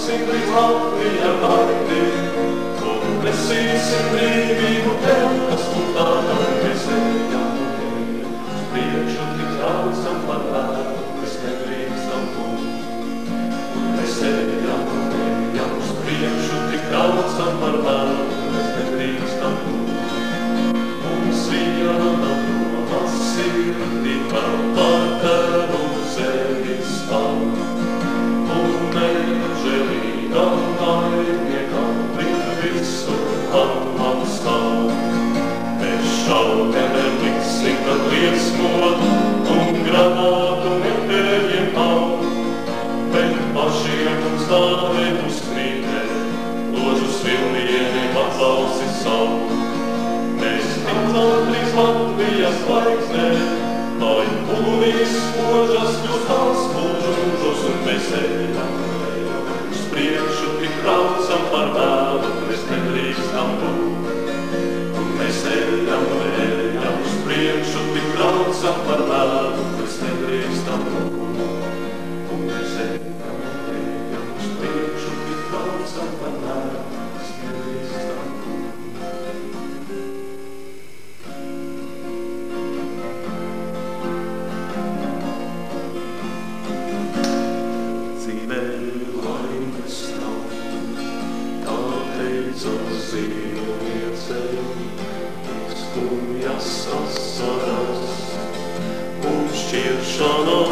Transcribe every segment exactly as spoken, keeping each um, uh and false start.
brauksim līdz Latvija gaidi, un nesīsim brīvību tev, kas mums tādā mēs ejam. Priekšu tik traucam par vēlu, mēs nedrīkstam būt. Un mēs ejam, ejam uz priekšu, tik traucam par vēlu, mēs nedrīkstam būt. Mums viena doma sirdi vēl par tevu sevi stāv. Un nežēlīgam laimniekam līdz visu atmakstāv. Mēs šaudiem neliksim, kad liesmot un granātu nepēriem nav. Bet pašiem mums stāvēt uz krītē, ložu svilnieniem atlausi savu. Mēs ticam līdz Latvijas laiksnē, lai pulvīs spožas kļūst tās mūžus, un mēs ejam, uz priekšu tik traucam par vēlu, mēs nedrīkstam būt. Un mēs ejam, ejam, uz priekšu tik traucam par vēlu, mēs nedrīkstam būt. Un mēs ejam, ejam, uz priekšu tik traucam par vēlu, mēs nedrīkstam būt. Skumjas asaras un šķiršanās,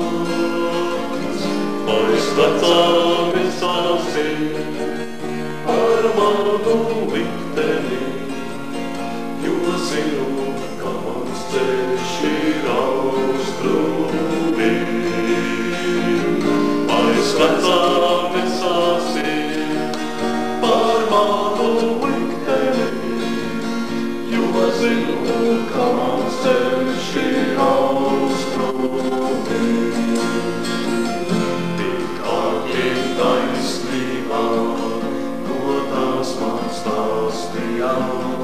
vairs vecāmies asim ar manu likteni, jo zinu, ka mans ceļš ir austrumi. Vairs vecāmies asim par manu likteni, zinu, ka mans ceļš ir austrumi. Tik ārkiem taisnībā, ko tās man stāstīja.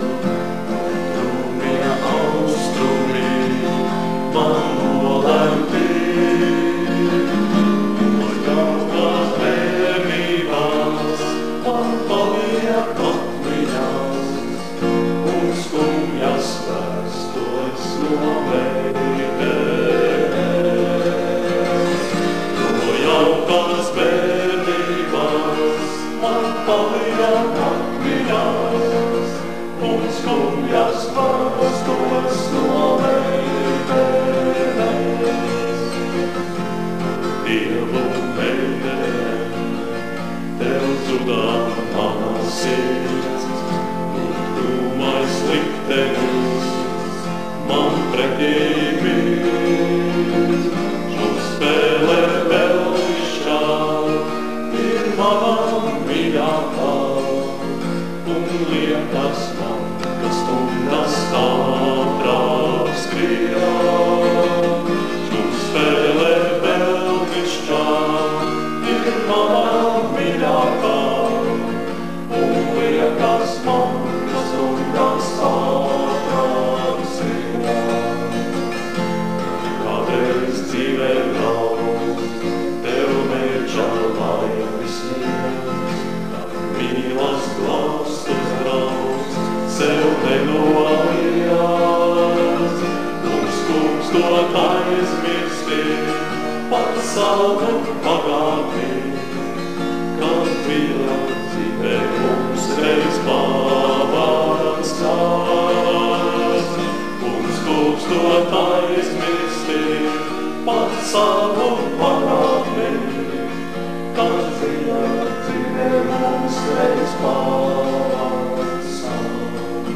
Drūmie austrumi man nolemti, no jaukās bērnībās man paliek atmiņās. Skumjas vēstules no meitenes, no jaukās bērnībās man paliek atmiņās, un skumjas vēstules no meitenes. Dievu meitene, tev zudām mana sirds, Mais liktenis man pretī mirst. Šo spēlē vēl višķā ir mana mīļākā, un liekas man, ka stundas ātrāk skrien. Šo spēlē vēl višķā ir mana mīļākā, un liekas man, stundas ātrāk skrien. Kādreiz dzīvē nav tev mērķa laimes sniegs, kad mīlas glāstus draugs sev nenolījās. Mums kūkstot aizmirsti par savu pagātni, kad bija dzīvē mums reiz pavāds kāds. Mums kūkstot aizmirsti par savu pagātni, kad bija dzīvē mums reiz pavāds kāds.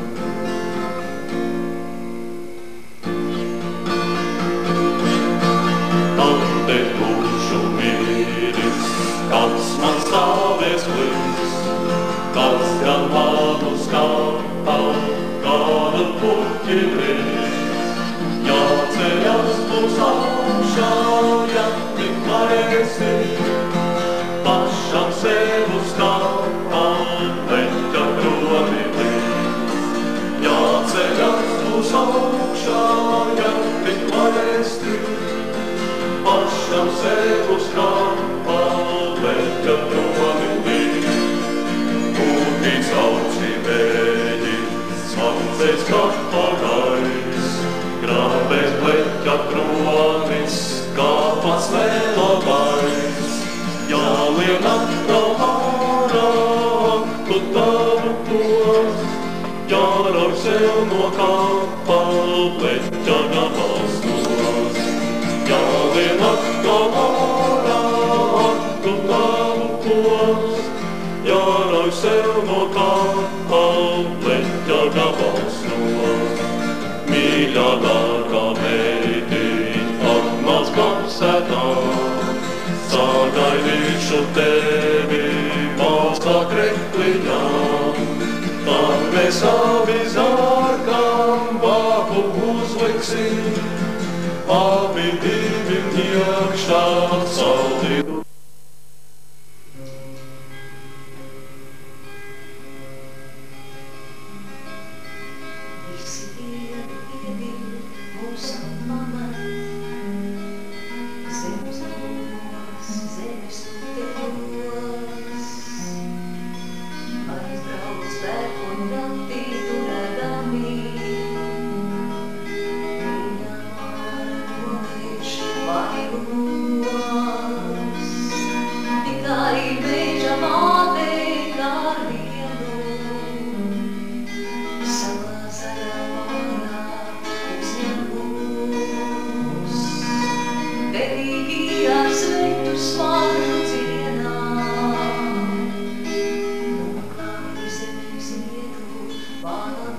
Tad te būšu miris, kāds man stāvēs līdz, kāds gan manu skapā, kādu puķi brīd. Jāceļas būs augšā, ja tik varēsi, pašam sev uz skapā, leņķa kroni līdz. Jāceļas būs augšā, ja tik varēsi, pašam sev uz skapā, leņķa kroni Jālienakto ārā, tu tavu tos, jārauj sev no kapa, pleķa gabals tos. Jālienakto ārā, tu tavu tos, jārauj sev no kapa, pleķa gabals tos. Mīļā dārgā meitiņ, atnāc kapsētā, sagaidīšu tevi valstā krekliņā. Tad mēs abi zārkām vāku uzliksim, abi divi iekšā saldītu. Visi dienu iedīvi mūsu mamai, zemes mūs, zemes tevos. Aizbrauc pērkonu ratī turēdami, viņa māra novērš vainos. Tikai meža māte kā vienu, savā zaļā mājā uzņem mūs. Derīgi ar sveitu smaržu cienā, noklāj zemes vietu vāna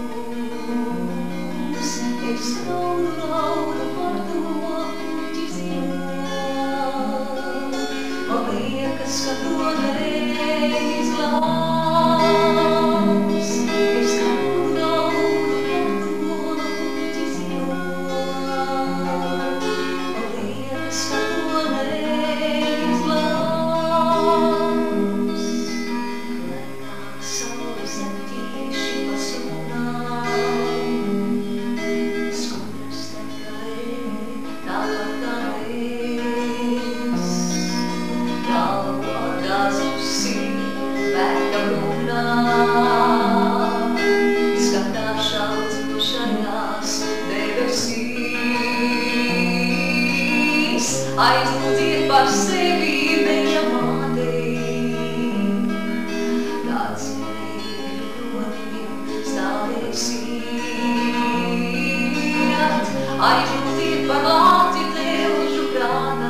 mūs. Es raudu, raudu par to puķi ziņā, man liekas, ka to neizglābs. Es raudu, raudu par to puķi ziņā, man liekas, ka to neizglābs. Klēkā saules aptīši pa sunām, skudras tekalē tāpat kā mēs. Galva gāzusi, vērta brūnā, skatās šaucošajās debesīs. Aizlūdziet par sevi meža mātei, kāds mīļu kroniem stāvēsiet. Aizlūdziet par lāci dzelžu krānā,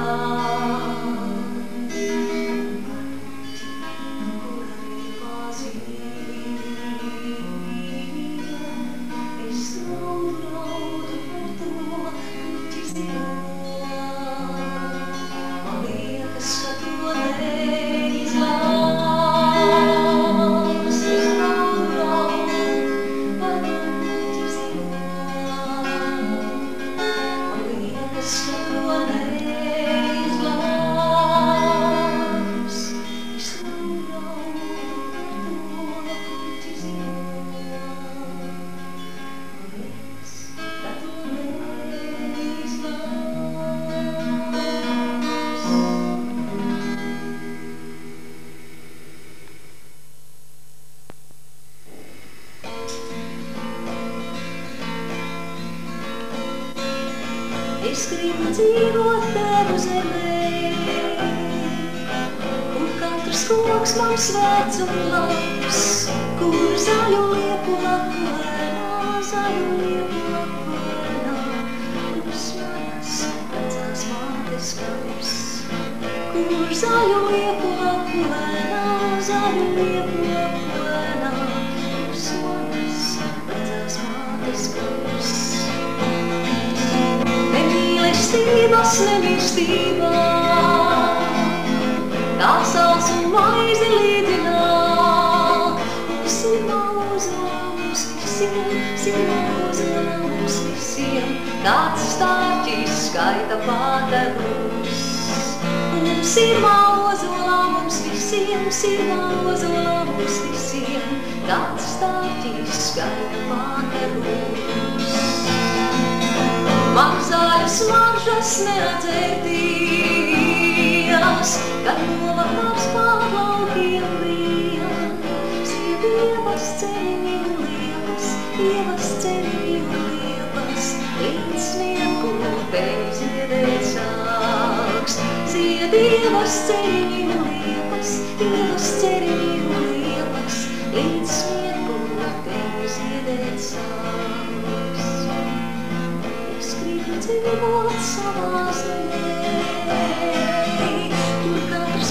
es gribu dzīvot tevu zemē, kur katrs koks man svēts un labs, kur zaļu liepu lapuēnā, zaļu liepu lapuēnā, uz manas vecās mātes kāps. Kur zaļu liepu lapuēnā, zaļu liepu lapuēnā, uz manas vecās mātes kāps. Nemīlestības, nemīlestībā, tā sāls un maizi līdinā. Mums ir mauzolā, mums visiem, sirmā mauzolā, mums visiem, kāds stārķis skaita pāterus. Mums ir mauzolā, mums visiem, sirmā mauzolā, mums visiem, kāds stārķis skaita pāterus. Man zaļas maržas neatcertījās, kad novakars pār laukiem bija. Ziedievas ceriņu liepas, ievas ceriņu liepas, līdz snieku tevi ziedēt sāks. Ziedievas ceriņu liepas,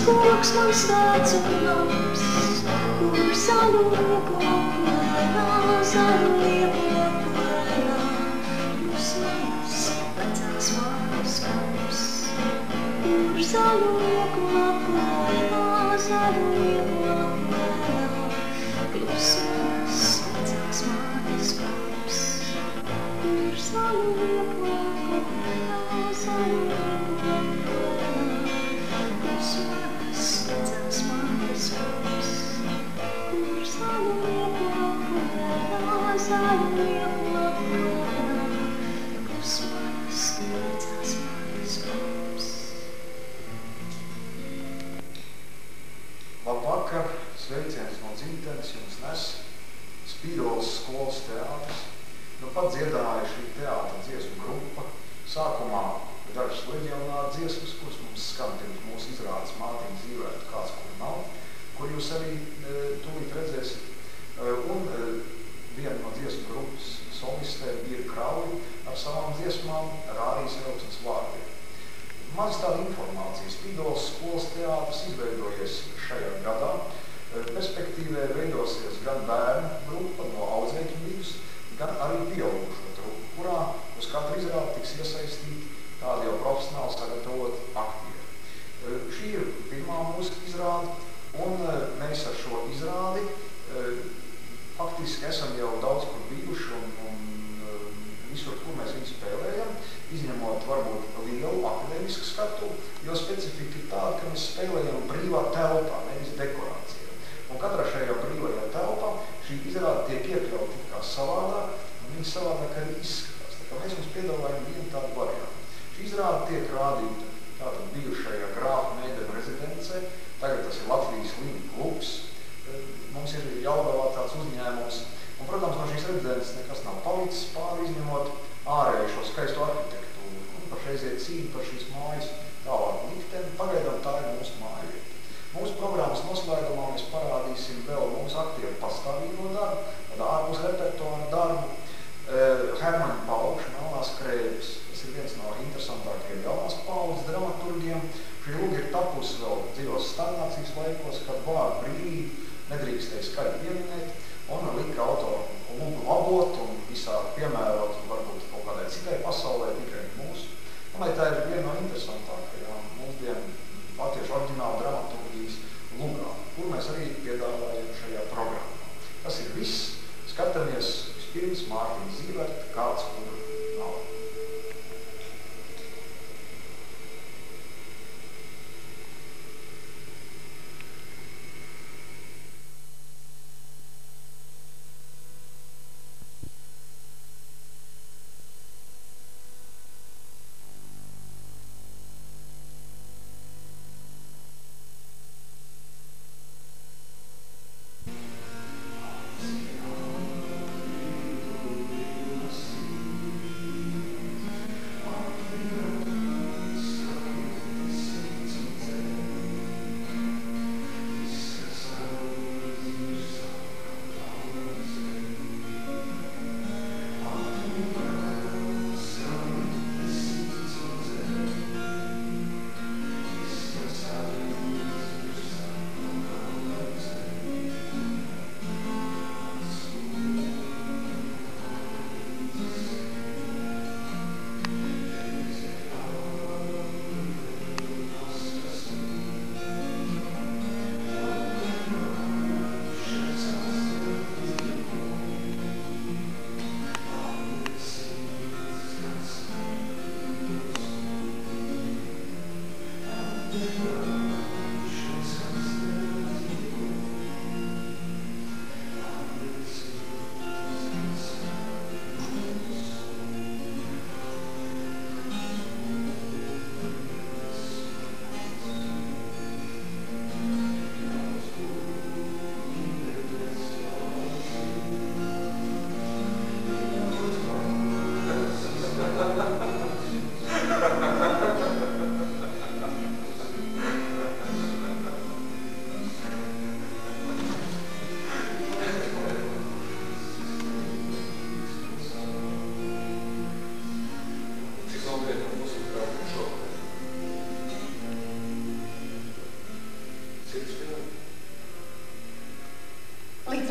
koks man svēts un labs, kur zaļu iekoplēnā, zaļu iekoplēnā, plus manas vecās mājas koks. Kur zaļu iekoplēnā, zaļu iekoplēnā, plus manas vecās mājas koks. Kur zaļu iekoplēnā, zaļu iekoplēnā, plus manas vecās mājas koks. Kur zaļu iekoplēnā, zaļu iekoplēnā, plus manas vecās mājas koks. Labvakar, sveiciens no dzimtenes jums nes Spīdolas skolas teātris. Nu pat dziedāja šī teātra dziesmu grupa. Sākumā dažas leģionāra dziesmas, kuras mums skan pirms mūsu izrādes Mātiņa Zīvērta kāds, kur nav, kur jūs arī e, tūlīt redzēsiet. E, un e, viena no dziesmu grupas solistēm ir Krauji ar savām dziesmām Rārijas Rauksnes vārdiem. Maz tāda informācija. Spīdolas skolas teātris izveidojies šajā gadā. Perspektīvē veidosies gan bērnu grupa no audzēkņu vidus, gan arī pieaugušo trupu, kurā uz katru izrādi tiks iesaistīti tādi jau profesionāli sagatavoti aktieri. Šī ir pirmā mūsu izrāde, un mēs ar šo izrādi faktiski esam jau daudz kur bijuši un, un visur, kur mēs viņu spēlējam, izņemot varbūt lielu akadēmisku skatu, jo specifika ir tāda, ka mēs spēlējam brīvā telpā, nevis dekorācijā. Un katrā šajā brīvajā telpā šī izrāde tiek iekļauta it kā savādāk, un viņa savādāk arī izskatās. Tā kā mēs mums piedāvājam vienu tādu variantu. Šī izrāde tiek rādīta tātad bijušajā Grāfa Meidena rezidencē, tagad tas ir Latvijas Līņu klubs, mums ir Jelgavā tāds uzņēmums, un, protams, no šīs rezidences nekas nav palicis pāri, izņemot ārēju šo skaisto arhitektūru, un pašreizie cīņa par šīs mājas tālāk likteni, pagaidām tā ir mūsu māja vieta. Mūsu programmas noslēgumā mēs parādīsim vēl mūsu aktieru pastāvīgo darbu, tādu ārpus repertuāru darbu, Hermaņa Paukša Melnās krēvis. Tas ir viens no interesantākajiem jaunās paudzes dramaturgiem. Šī lūga ir tapusi vēl dzīvos stagnācijas laikos, kad vārdu brīvību nedrīkstēja skaļi pieminēt, un lika autoru lūgu labot un visādi piemērot varbūt kaut kādai citai pasaulē, tikai mūsu. Un lai tā ir viena no interesantākajām mūsdienu latviešu oriģināla dramaturgijas lugām, kur mēs arī piedāvājam šajā programmā. Tas ir viss. Skatāmies vispirms Mātiņa Zīvērta kāds, kur nav.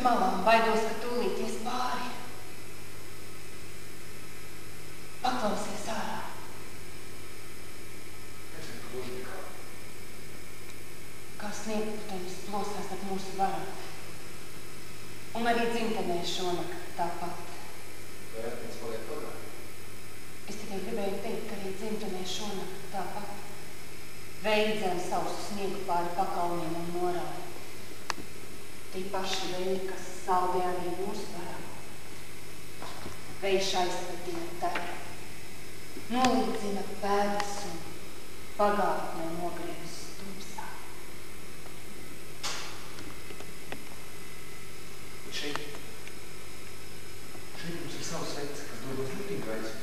malā un baidos, ka tūlīt ies pāri. Paklausies ārā. Nezinu, gluži nekā. Kā sniegputenis plosās ap mūsu varam. Un arī dzimtenē šonakt tāpat. Vai atmiņas paliek pagāju? Es tikai gribēju teikt, ka arī dzimtenē šonakt tāpat. Veji dzen sausu sniegu pāri pakalniem un norāja. Tie paši veji, kas saldi arī mūsu varam. Vejš aizskatīja tevi. Nolīdzina pēdas un pagātnē nogriebas tumsā. Un šeit, šeit mums ir savs veids, kas dod mums ļoti gaismas.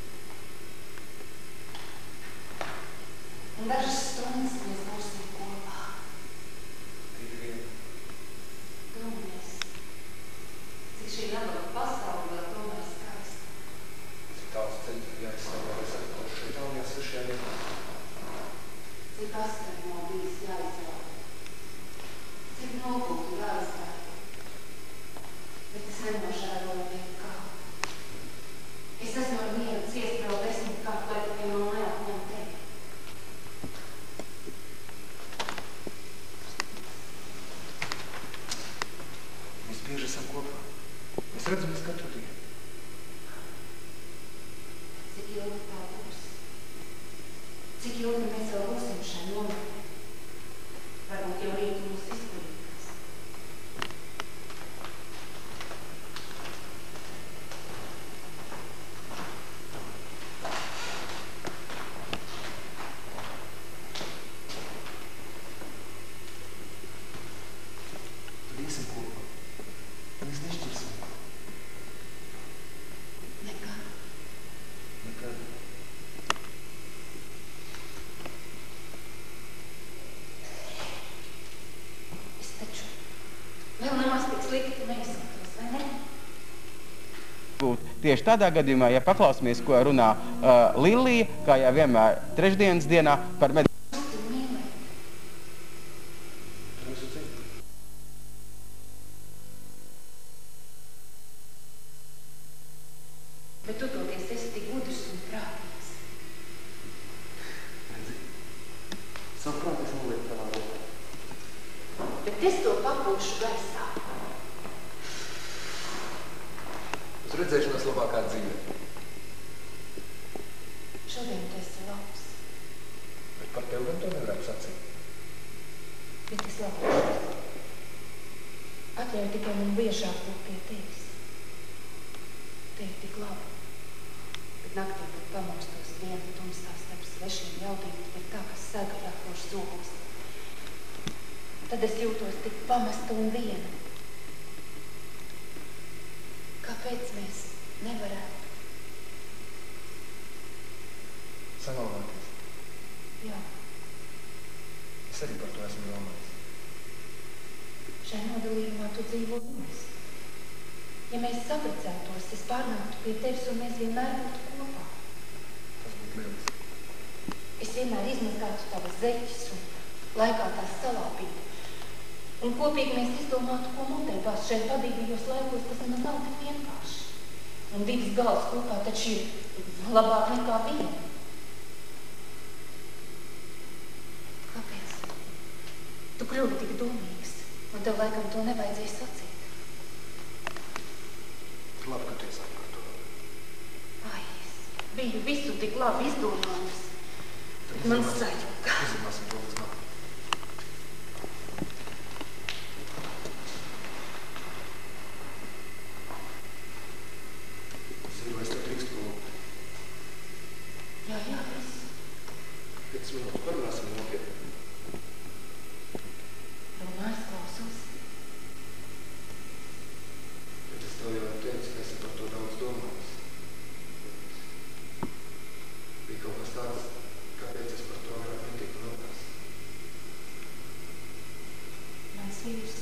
Un dažas stundas mēs būsim kopā. Tik vien. Domājies, cik šī nabaga pasaule vēl tomēr skaista. Cik tāds ceļš ir jāizstāvēs ar to šeit jaunajā svešajā vietā. Cik askari nav bijis jāizvēl. Cik nopūtu jāizvēl. Bet es nenožēloju nekā. Es esmu ar mieru ciest vēl desmit kārt, lai tikai man neatņem tevi. Mēs bieži esam kopā. Mēs redzamies katru dienu. Cik ilgi tā būs? Cik ilgi mēs vēl būsim šai nometnē? Varbūt jau rīt mūs izkurīgās. Tad iesim kopā. Mēs nešķirsim. Nekad. Nekad. Es taču vēl nemaz tik slikti neizskatos, vai ne? Tieši tādā gadījumā, ja paklausāmies, ko runā uh, Lilija, kā jau vienmēr trešdienas dienā par medicīnu. Tu mīlēt. Tur visu cīņu. Bet tu toties esi tik gudrs un prātīgs. Redzi, savu prātu es nolieku tavā rokā. Bet es to papūšu gaisā. Uz redzēšanos labākā dzīve. Šodien tu esi labs. Bet par tevi gan to nevarētu sacīt. Bet es labos. Atļauj tikai man biežāk būt pie tevis. Te ir tik labi. Bet naktī, kad pamostos viena tumstā starp svešiem jaudiem, ir tā, kas sagaļā koš zobos. Tad es jūtos tik pamesta un viena. Kāpēc mēs nevarētu? Samalāties. Jā, Es arī par to esmu domājis. šai nodalījumā tu dzīvo viens. Ja mēs saprecētos, es pārnāktu pie tevis un mēs vienmēr būtu kopā. Tas būtu lieliski. Es vienmēr izmazgātu tavas zeķis un laikā tās salāpītu. Un kopīgi mēs izdomātu, ko mutē bāzt šeit padīgajos laikos, tas nemaz nav tik vienkārši. Un divas galvas kopā taču ir labāk nekā viena. Kāpēc? Tu kļuvi tik domīgs, un tev laikam to nevajadzēja sacīt. Ir labi, ka tu iesāki par to. Ai, es biju visu tik labi izdomājis. Tad Man izdomāsim- sajūta. Izdomāsim to līdz nākamajai. Zinu, es tev drīkstu lūgt. Jā, jā, es. Piecas minūtes parunāsim nopietni. Runā, es klausos. Bet es tev jau teicu, ka esi par to daudz domājis. Bija kaut kas tāds, kāpēc es par to agrāk netiku runās. Mans vīrs.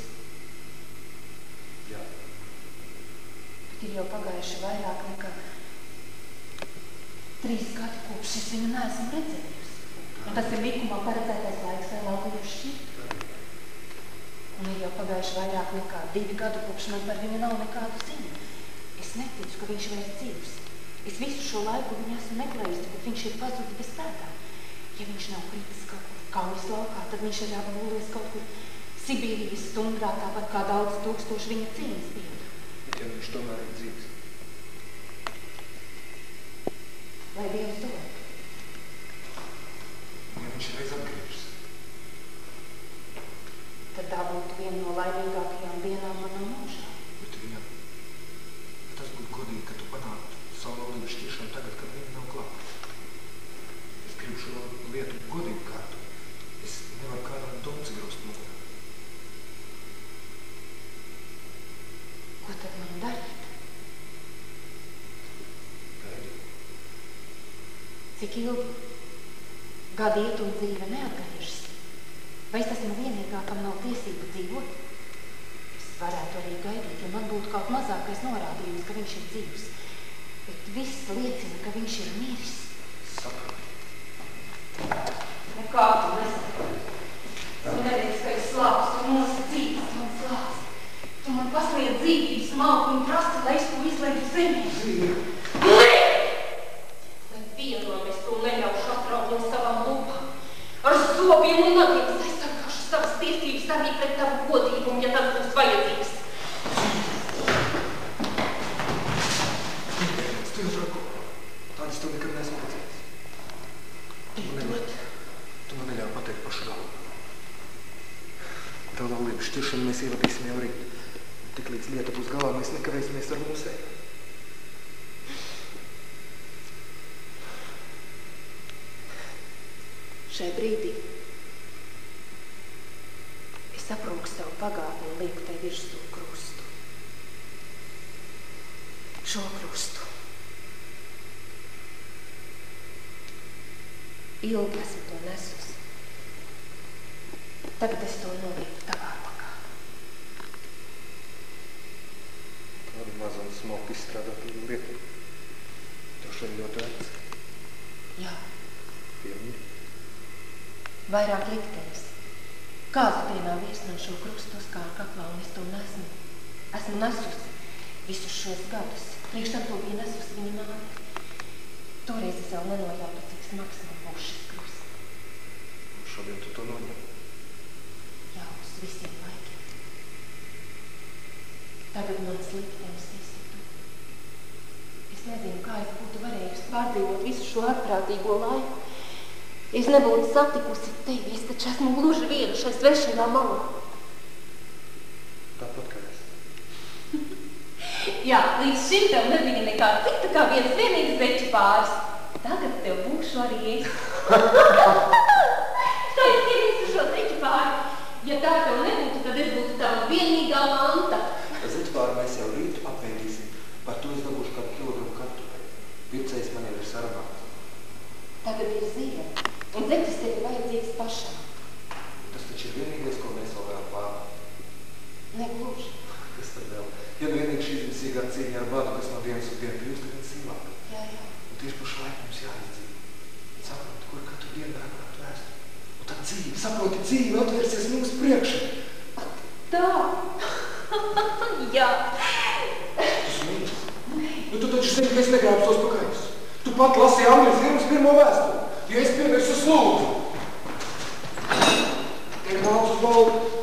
Jā, Bet ir jau pagājuši vairāk nekā trīs gadi, kopš es viņu neesmu redzējusi. Un tas ir likumā paredzētais laiks, lai laulību šķirt. tā ir. Un ir jau pagājuši pagājuši vairāk nekā divi gadu, kopš man par viņu nav nekādu ziņu. Es neticu, ka viņš vairs dzīvs. Es visu šo laiku viņu esmu meklējusi, bet viņš ir pazudis bez spēkā. Ja viņš nav kritis kaut kur kaujas laukā, tad viņš ir jābalūlies kaut kur Sibīrijas stumbrā, tāpat kā daudz tūkstoši viņa cīņas biedru. Bet ja viņš tomēr ir dzīvs. Lai Dievs dod. Ja viņš reiz atgriežas. Tad tā būtu viena no laimīgākajām dienām manā mūžā. Bet viņam, ja tas būtu godīgi, ka tu panāktu savu laulību šķiršanu tagad, kad viņa nav klāt. Es gribu šo lietu godīgi kārtu. Es nevaru kādam domci grūst mūžā. Ko tad man darīt? Gaidi. Cik ilgi? Gadi iet un dzīve neatgriežas. Vai es esmu vienīgā, kam nav tiesība dzīvot? Es varētu arī gaidīt, ja man būtu kaut mazākais norādījums, ka viņš ir dzīvs. Bet viss liecina, ka viņš ir miris. Saproti. Nekā tu nesaproti. Tu neredz, ka es slāpst un nosacītas man slāpst. Tu man pasliedz dzīvības malku un prasa, lai es to izleidzu zemē. Dzīvi. Lai vienam es to neļaušu atraut no savām lūpām. Ar zobiem un nagiem es aizsargāšu savas tiesības arī pret tavu godīgumu, ja tas būs vajadzīgs. Pieņēmies, tu jau drago. Tādas tev nekad neesmu redzējis. Tu man neļauj, tu man neļauj pateikt pašu galvu. Tavu laulību šķiršanu mēs ievadīsim jau rīt. Tik līdz lieta būs galā, mēs nekavēsimies ar mūsēju. Šai brīdī es aprūku savu pagātni un lieku tai virsū krustu. Šo krustu. Ilgi esmu to nesusi. Tagad es to nolieku tavā pakā. Tādu mazu un smalku izstrādāt lietu. Tev šodien ļoti vērts. Jā. Piemīri. Vairāk liktenis. Kāzu dienā viesnā šo krustu uzkāru kaklā un es to nesmu. Esmu nesusi visus šos gadus. Priekš tam to bija nesusi viņa māte. Toreiz es jau nenojautu, cik smags man būs šis krusts. Un šodien tu to noņem. Jā, uz visiem laikiem. Tagad mans liktenis esi tu. Es nezinu, kā es būtu varējusi pārdzīvot visu šo ārprātīgo laiku. Es nebūtu satikusi tevi, es taču esmu gluži viena šai svešajā malā. Tāpat kā es. Jā, līdz šim tev nebija nekā cita kā viens vienīgs veči pāris. Tagad tev būšu arī es. Tā es ienīstu šo zeķu pāri. Ja tā tev nebūtu, tad es būtu tava vienīgā manta. Zeķu pāri mēs jau rītu apveidīsim. Par to es dabūšu kādu kilogramu kartupeli. Vircējs man jau ir sarabāts. Tagad ir ziema. Un zeķis tev ir vajadzīgs pašam. Tas taču ir vienīgais, ko mēs vēl varam pāri. Negluži. Kas tad vēl? Ja nu vienīgi šī izmisīgā cīņa ar badu, kas no dienas uz dienu kļūst vien sīvāk. Jā, jā. Un tieši pašlaik mums jāizdzīvo. Saproti, kur katru dienu dārgāt vēstu. Un tā dzīve, saproti, dzīve atvērsies mums priekšā. Tā. Jā. Tu smīļas? Nu tu taču zini, ka es negrābu tos pakājus. Tu pat lasīji Angļas firmas pirmo vēstuli. Ja es piemirsu slūdzu. Tiek nāc uz baldu.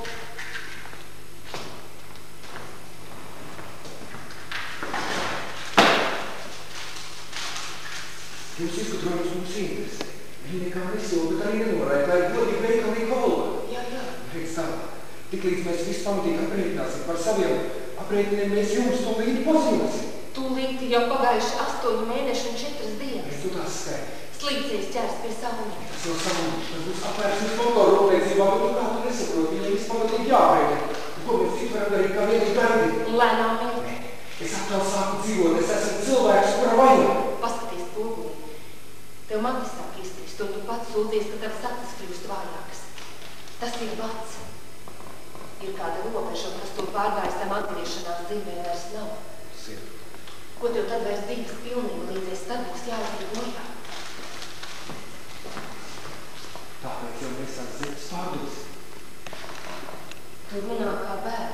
Jums izgudrojums mums interesē. Viņi nekā nesilda, bet arī nenorāja. Tā ir godīgi veikalīga valoda. Jā, jā. Reiz savā. Tiklīdz mēs visu pamatīgi aprēķināsim par saviem aprēķiniem, mēs jums tūlīt paziņosim. Tūlīt jau pagājuši astoņi mēneši un četras dienas. Es tu tās skaiti. Slīdzies ķers pie saulē. Tas jau saulīši, tas būs apvērsnes motoru rūpniecībā, bet tu kā tu nesaproti, viņai viss pamatīgi jāaprēķina. Ko mēs citu varam darīt kā vienīgi darīt? Un lēnām vien. Es atkal sāku dzīvot, es esmu cilvēks, kura vajag. Paskaties pogulī. Tev mati sāk izkrist, un tu pats sūdzies, ka tavas acis kļūst vājākas. Tas ir vats. Ir kāda robeža, un kas to pārgājis tam atgriešanās dzīvē vairs nav. Sird. Ko tev tad vairs dzīves pilnība līdzies, tad būs jāiziet bojā. Tāpēc jau mēs ar zeķis pārdos. Tu runā kā bērns.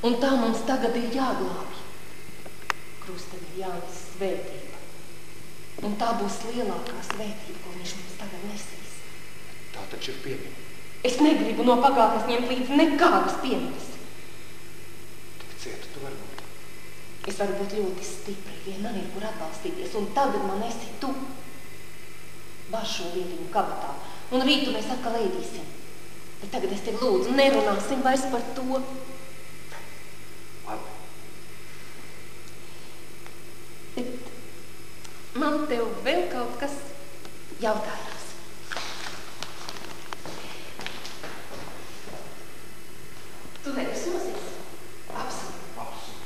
Un tā mums tagad ir jāglābj. Krustam ir jānes svētība. Un tā būs lielākā svētība, ko viņš mums tagad nesīs. Tā taču ir piemiņa. Es negribu no pagātnes ņemt līdzi nekādas piemiņas. Tik cieta tu vari būt. Es varu būt ļoti stipri, vien man ir kur atbalstīties, un tagad man esi tu. Bāž šo lietiņu kabatā, un rītu mēs atkal ēdīsim. Bet tagad es tevi lūdzu, nerunāsim vairs par to. Labi. Bet man tev vēl kaut kas jautājās. Tu nedusmosies? Absolūti. Absolūti.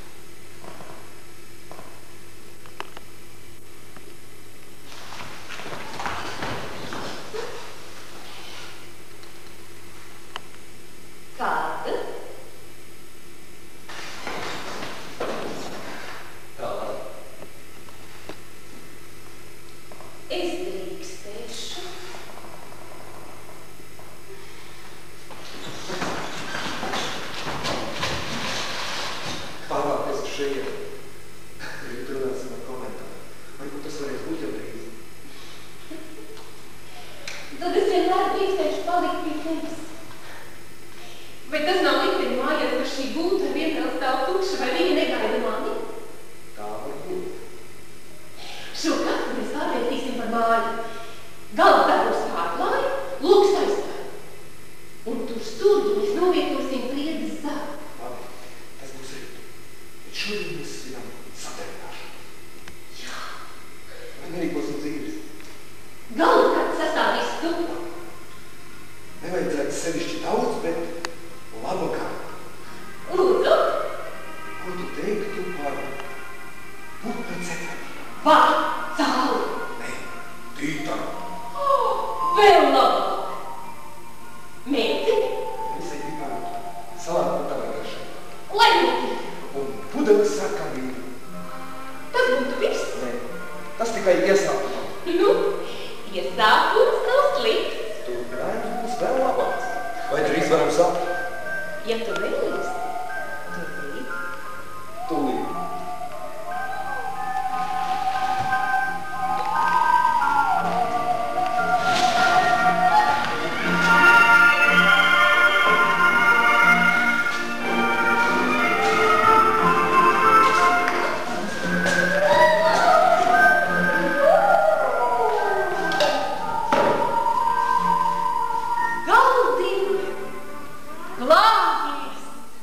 Kāda? Tālāk. Es drīkstēšu. Pārvākties uz šeit. Gribu runāsim ar komentāru. Varbūt tas varēs būt jau drīz. Tad es vienmēr drīkstēšu palikt pie tevis. Bet tas nav likteņu mājās, ka šī būta ar vien vēl stāv tukša, vai viņa negaida mani? Tā var būt. Šo katru mēs pārvērtīsim par māju. Galva darbos pārklāja, loks aizklāja. Un tur stūrgi mēs novietosim pliedas zaru. Labi, tas būs rītu. Bet šodien mēs svinam sadarināšanu. Jā. Vai nerīkosim dzīves? Galva kāds sastādīs tu. Nevajadzētu sevišķi daudz, bet laba kārta. Lūdzu. Ko tu teiktu par putnu cepeni? Vai, cāli. Nē, tītaru. Oh, vēl labāk. Mētini. Visai gribētu salāt putavarašai. Lai notiek. Un pudeles sarkanību. Tas būtu viss. Nē, tas tikai iesākumā. Nu, iesākums nav slikts. Turpinājums būs vēl labāks. Vai drīz varam sākt? Ja tu vēlies, tu vīt. Tūlīt. Galdini, glābies.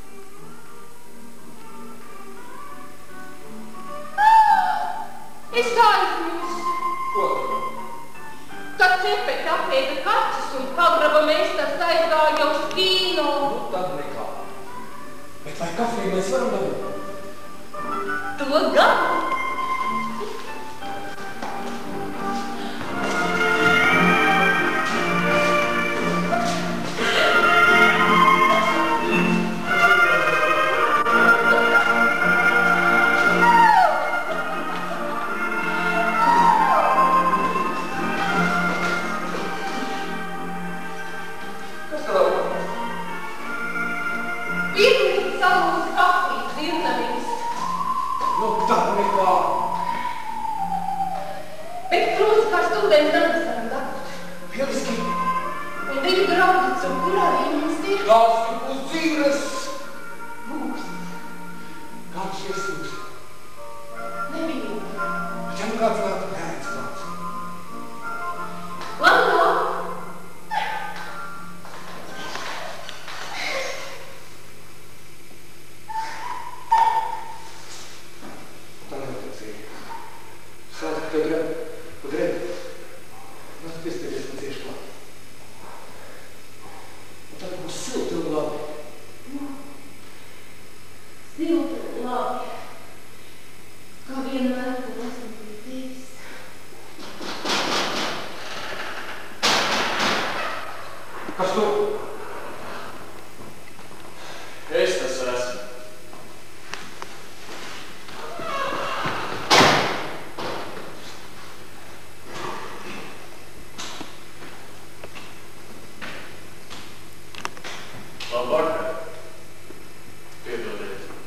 Es tā aizmirstu, Ko tu? kad cepeti apēda kaķis un pagraba meistars aizgāja uz kino. Nu, tad nekā. Bet vai kafiju mēs varam dabūt? To gan. Kas tad vēl? Pirmīt salūs kafijas dzirnavīs. Nu, tad nekā. Bet krūzi kā stūdens nadas varam dabūt. Lieliski. Un divi graudi cukurā viņi mums ir. Tās ir būs dzīves. Būs. Kāds iesūks? Nebija. Bet ja nu kāds nāk, nērts nāc. Labi, labi. Tā nevajadzēja. Sāc, ka tev grib. Ko grib? Nāc piespēties man cieši klāt. Un tad būs silti un labi. Silti un labi. Kā vienmēr, kad esmu pie tevis. Kas tu? Es tas esmu. Labvakar. Piedodiet.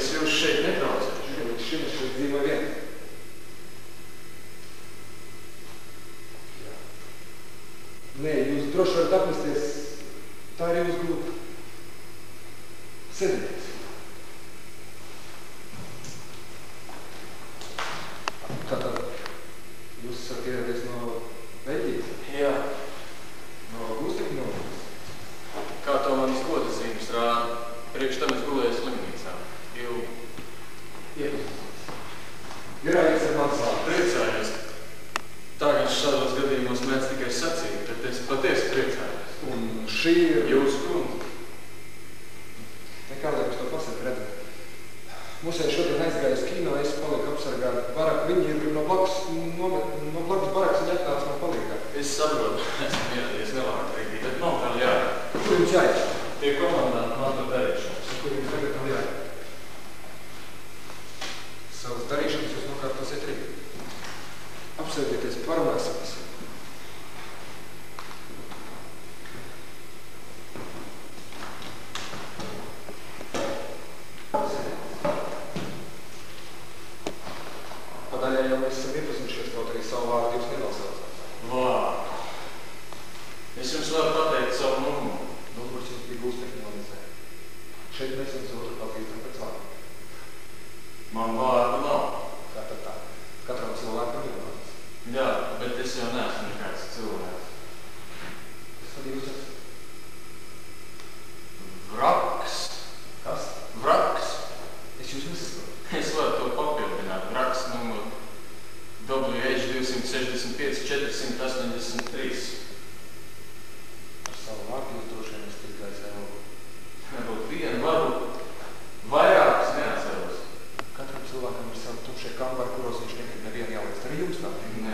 es jūs šeit netraucēšu. Līdz šim es šeit dzīvoju vien. Nē, jūs droši varat apmesties. Tā ir jūs glupa. Sēdieties. Tātad, jūs esat ieradies no Beļģijas? Jā. No Gūstekņa novadas? Kā to manas goda zīmes rāda, priekš tam es gulēju slimnīcā. Ilgi. Iepazīstās. Grājies ar mans vārdu. Priecājos. Tagad šādos gadījumos mēdz tikai sacīt, bet es patiesi priecājos. Un šī ir... Jūsu kundze. Nekādēļ es to pasaka redzēt. Mūsēji šodien aizgāja uz kino, es paliku apsargāt baraku. Viņi ir no blakus, no, no blakus barakas un atnāca man palīgā. Es saprotu, esmu ieradies nelākrīgi, bet nav vēl jārā. Kur jums jāiet? Tie komandanti man to darīšanas. Kur jums tagad nav jāiet? Savas darīšanas jūs nokārtosiet rīt. Apsēdieties, parunāsimies. Padaļai jau mēs esam iepazinušies, kaut arī savu vārdu jūs nenosaucāt. Vā. Es jums varu pateikt savu numuru. Numurs jums bija Gūstekņa novadā. Šeit mēs jums otru pazīstam pēc vārdu. Man vārdu nav. Kā tad tā? Katram cilvēkam ir vārds. Jā, bet es jau neesmu nekāds cilvēks. Kas tad jūs esat? Vraks. Kas? Vraks. Es jūs nesaprotu. Es varu to papildināt. Vraks numuru W H divsimt sešdesmit pieci četri astoņdesmit trīs. Ar savu vārdu jūs droši vien esat izgājis vēl. Varbūt vienu, varbūt vairākus neatceros. Katram cilvēkam ir savu tumšie kambari, kuros viņš negrib nevienu ielaist. Arī jums nav? Nē.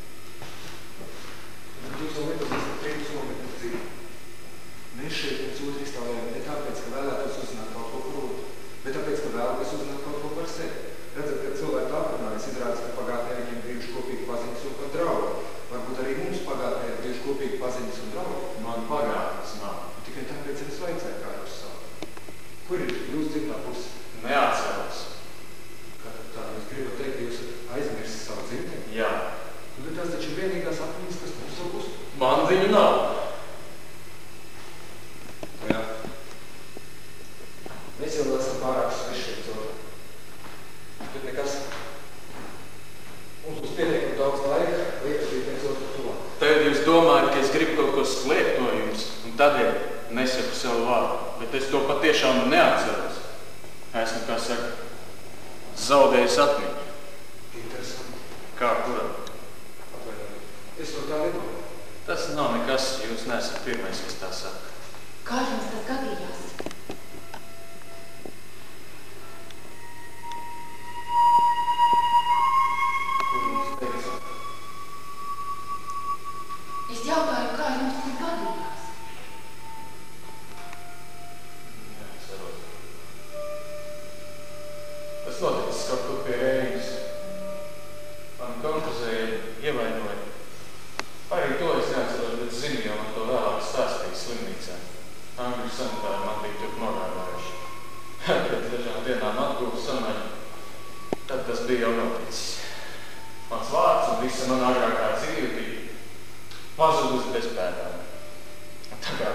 Tad jūs vēl nepazīstat trījus nometnes dzīvi. Mēs šeit jums otru izstāvējam ne tāpēc, ka vēlētos uzzināt kaut ko krūtu, bet tāpēc, ka vēlamies uzzināt kaut ko par sevi. Redzat, kad cilvēki tā aprunājas, izrādās, ka pagātnē viņiem bijuši kopīgi paziņas un pat draugi. Varbūt arī mums pagātnē ir bijuši kopīgi paziņas un draugi. Man pagātnes nav. Tikai tāpēc es vaicāju, kā jūs savu. Kur ir jūs dzimtā puse? Neatceros. Kā tad tā? Jūs gribat teikt, ka jūs aizmirst savu dzimteni? Jā. Nu, bet tās taču ir vienīgās atmiņas, kas mums var būt. Man viņu nav. Jā. Mēs jau esam pārāk sveši viens otru. Bet nekas. Mums būs pietiekami daudz laika, lai iepazīt viens otru tuvāk. Tagad jūs domājat, ka es gribu kaut ko slēpt no jums, un tādēļ nesaku savu vārdu. Bet es to patiešām neatceros. Esmu, kā saka, zaudējis atmiņu. Interesanti. Kā kuram? Atvainojiet. Es to tā nedomāju. Tas nav nekas, jūs neesat pirmais, kas tā saka. Kā jums tas gadījās? Kur jums teicāt? Es jautāju, kā jums tas gadījās? Neatceros. Tas noticis kaut kur pie Reinas. Man kontuzēja, ievainoja. Arī to es neatceros, bet zinu, jo man to vēlāk stāstīja slimnīcā. Angļu sanitāri man bija tur norādājuši. Kad dažām dienām atgūtu samaļu, tad tas bija jau noticis. Mans vārds un visa man agrākā dzīve bija pazudus bezpētām. Tā kā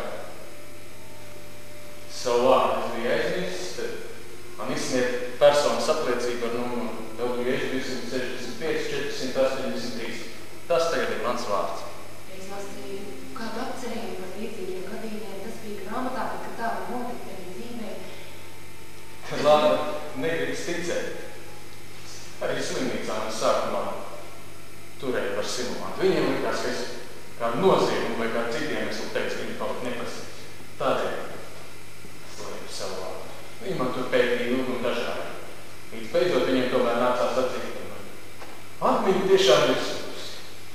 savu vārdu es biju aizmirsis, tad man izsniegt personas apliecību ar numuru W H divsimt sešdesmit pieci četri astoņdesmit trīs. Tas tagad ir mans vārds. Es lasīju kādu apcerējumu par līdzīgiem gadījumiem. Tas bija grāmatā, bet ka tā var notikt arī dzīvē. Labi, negribas ticēt. Arī slimnīcā man sākumā turēja par simulātu. Viņiem likās, ka es kā noziegumu vai kā citiem es teicu, viņi kaut neprasīs. Tādēļ slēpu savu vārdu. Viņi man tur pētīja ilgi un dažādi. Līdz beidzot viņiem tomēr nācās atzīt. Atmiņa tiešām ir sūs.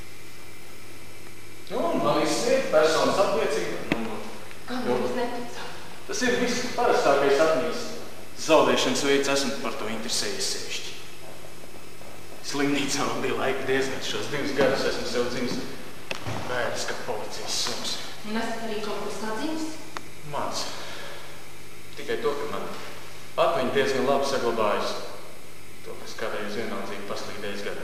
Nu, un man izsniegt personas apliecība. Nu, Kā jūs neticāt? tas ir viss parastākais atmiņas zaudēšanas veids, esmu par to interesējies sevišķi. Slimnīcā man bija laika diezgan šos divus gadus, esmu sev dzimis bērns, kā policijas suns. Un esat arī kaut ko sadzimis? Mans. Tikai to, ka man Atmiņa diezgan labi saglabājusi to, kas kādreiz vienaldzīgi paslīdējis gadā.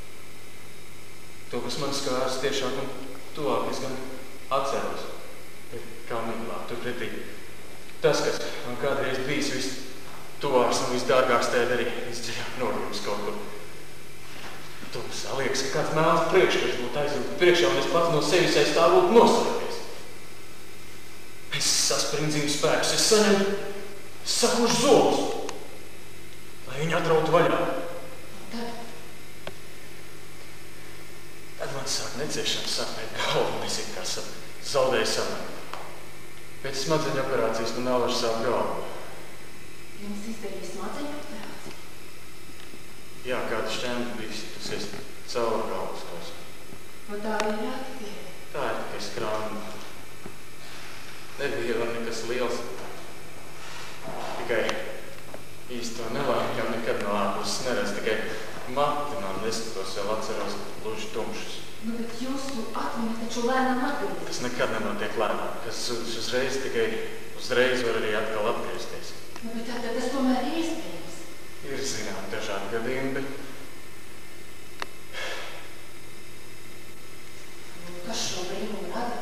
To, kas man skārs tiešāk un tuvāk, es gan atceros, bet kā miglā turpretī. Tas, kas man kādreiz bijis viss tuvāks un visdārgāks, tēd arī visdziļāk norūmis kaut kur. Tu saliekas, ka kāds mēls priekškars būtu aizvilkt priekšā, un es pats no sevis aiz tā būtu noslēpies. Es saspringzīju spēkus, es saņemu sakušu zobus, lai viņi atrautu vaļā. Tad? Tad man sāk neciešams sapnēt galvu, un es it kā zaudēju samēru. Pēc smadzeņu operācijas man nālaši sāp galvu. Jums izdarīja smadzeņu operāciju? Jā, kāda šķēma bija situsies caur galvas kausmu. No tā ir jātikie? Tā ir tikai skrāma. Nebija vēl nekas liels. Tikai īsto nelaimi, kam nekad no ārpuses neredz, tikai mati man neskatos, vēl atceros gluži tumšus. Nu, bet jūsu atmiņa taču lēnām atgriezt. Tas nekad nenotiek lēnām. Kas zudis uzreiz, tikai uzreiz var arī atkal atgriezties. Nu, bet tātad tas tomēr ir iespējams. Ir, zinām, dažādi gadījumi, bet... Nu, kas šo brīnumu rada?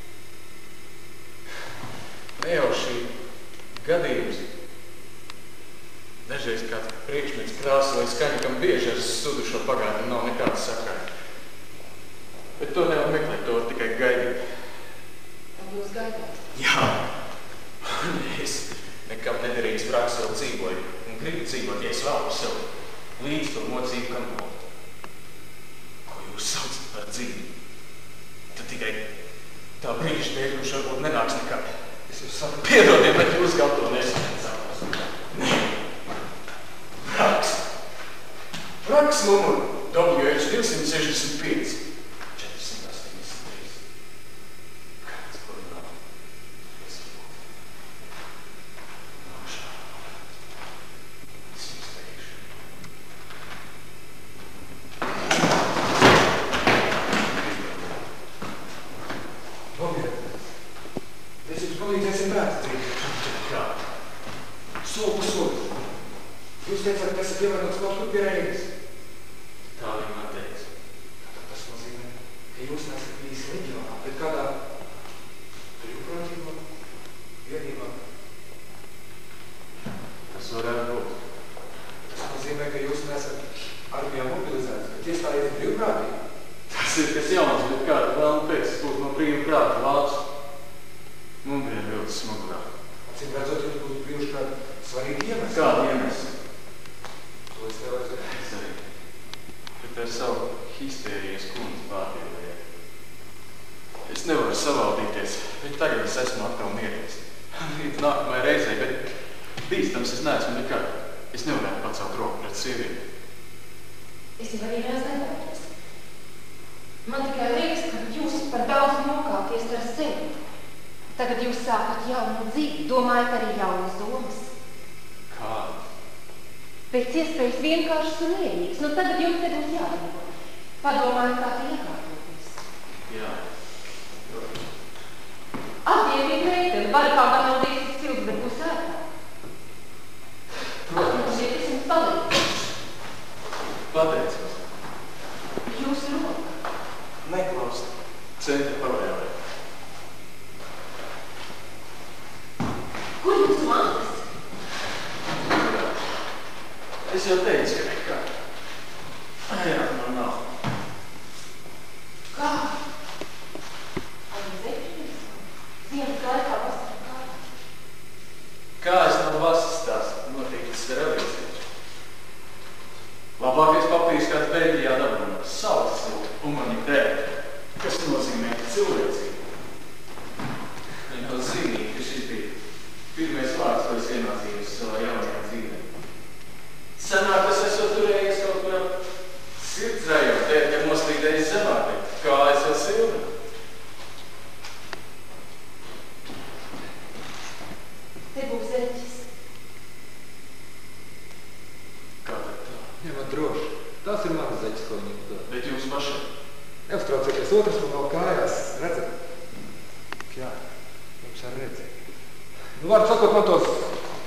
Ne jau šī gadījums. Dažreiz kāds priekšmets krāsa vai skaņa, kam bieži ar sudušo pagātni nav nekāda sakara. Bet to nevar meklēt, to var tikai gaidīt. Un jūs gaidāt? Jā. Un es nekam nederīgs vraks vēl dzīvoju un gribu dzīvot, ja es vēlu sev līdz to mocību kanālu. Ko jūs saucat par dzīvi? Tad tikai tā brīža dēļ, kurš varbūt nenāks nekad. Es jūs saku, piedodiet, bet jūs gal to nesakat. Nē. Vraks. Vraks numur W H divsimt sešdesmit pieci.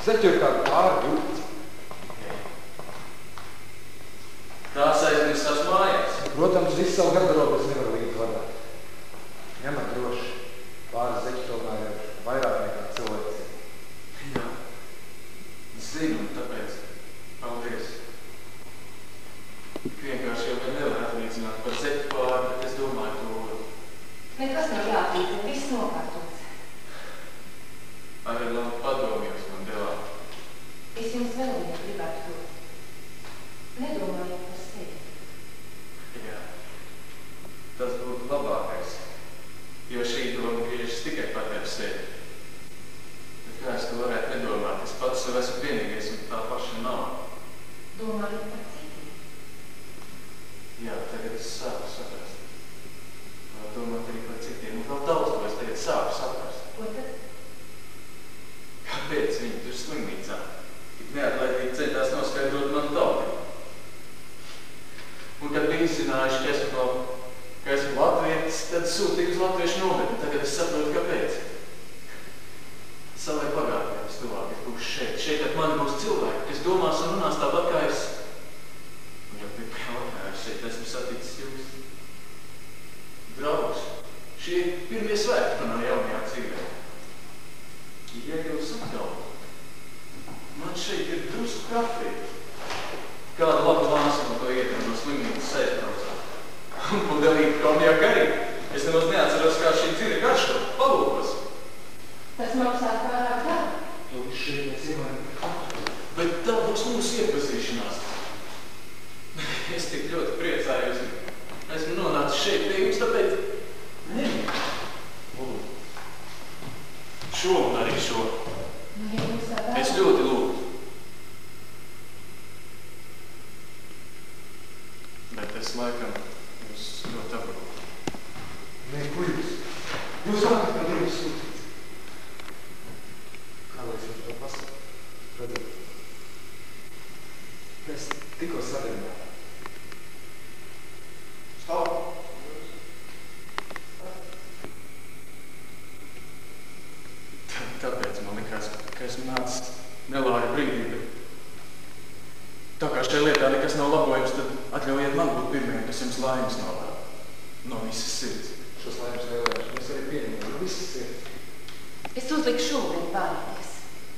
Zeķu ir kāda pārdūts. Tās aiznesās mājās. Protams, visu savu garderobu es nevaru līdz vadāt. Ņemat droši. Pāris zeķu tomēr ir vairāk nekā cilvēks. Jā. Zinu, tāpēc. Paldies. Vienkārši jau vēl nevar atlīdzināt par zeķu pāri, bet es domāju to. Nekas nav jāatlīdzina, viss nokārtots. Arī labi padomjos man devāt. Es jums vēl vienu gribētu dot. Nedomājiet par sevi. Jā. Tas būtu labākais. Jo šī doma griežas tikai pat ar sevi. Bet kā es to varētu nedomāt? Es pats sev esmu vienīgais un tā paša nav. Domājiet par citiem. Jā, tagad es sāku saprast. Vēl domāt arī par citiem. Un vēl daudz, ko es tagad sāku saprast. Ko tad? Kāpēc viņi tur slimnīcā? Tik neatlaidīgi centās noskaidrot manu tautību. Un kad bija zinājuši, ka esmu, no, ka esmu latvietis, tad sūtīju uz latviešu nometni. Tagad es saprotu, kāpēc. Savai pagātnē vistuvāk es būšu šeit. Šeit ar mani būs cilvēki, kas domās un runās tāpat kā es. Un jau pirmajā vakarā šeit esmu saticis jūs. Draugs, šie ir pirmie svētki manā jaunajā dzīvē. Ja jūs apgalvot, man šeit ir drusku kafija. Kāda laba lāsa no to ietam no slimnīcas aizbraucā. Un pudelīti konjaka arī. Es nemaz neatceros, kā šī dzira garšo. Palūkos. Tas maksā pārāk labi. To visu šeit mēs iemājam. Bet tā būs mūsu iepazīšanās. Es tik ļoti priecājos. Esmu nonācis šeit pie jums, tāpēc... Nē. Lūdzu. Šo un arī šo. Nu, ja jums tā vēl... Es ļoti lūdzu. Bet es laikam jūs ļoti apgrūtu. Nē, ko jūs? Jūs nākat, kad ir jūs sūtīts. Kā lai es jums to pasaku? Redzat? Mēs tikko sadarbojām. Stāv! Tāpēc man likās, ka esmu nācis nelāja brīdī, bet tā kā šajā lietā nekas nav labojums, tad atļaujiet man būt pirmiem, kas jums laimes novēl. No visas sirds. Šos laimes vēlējumus mēs arī pieņemam no visas sirds. Es uzliku šūveni pārēties.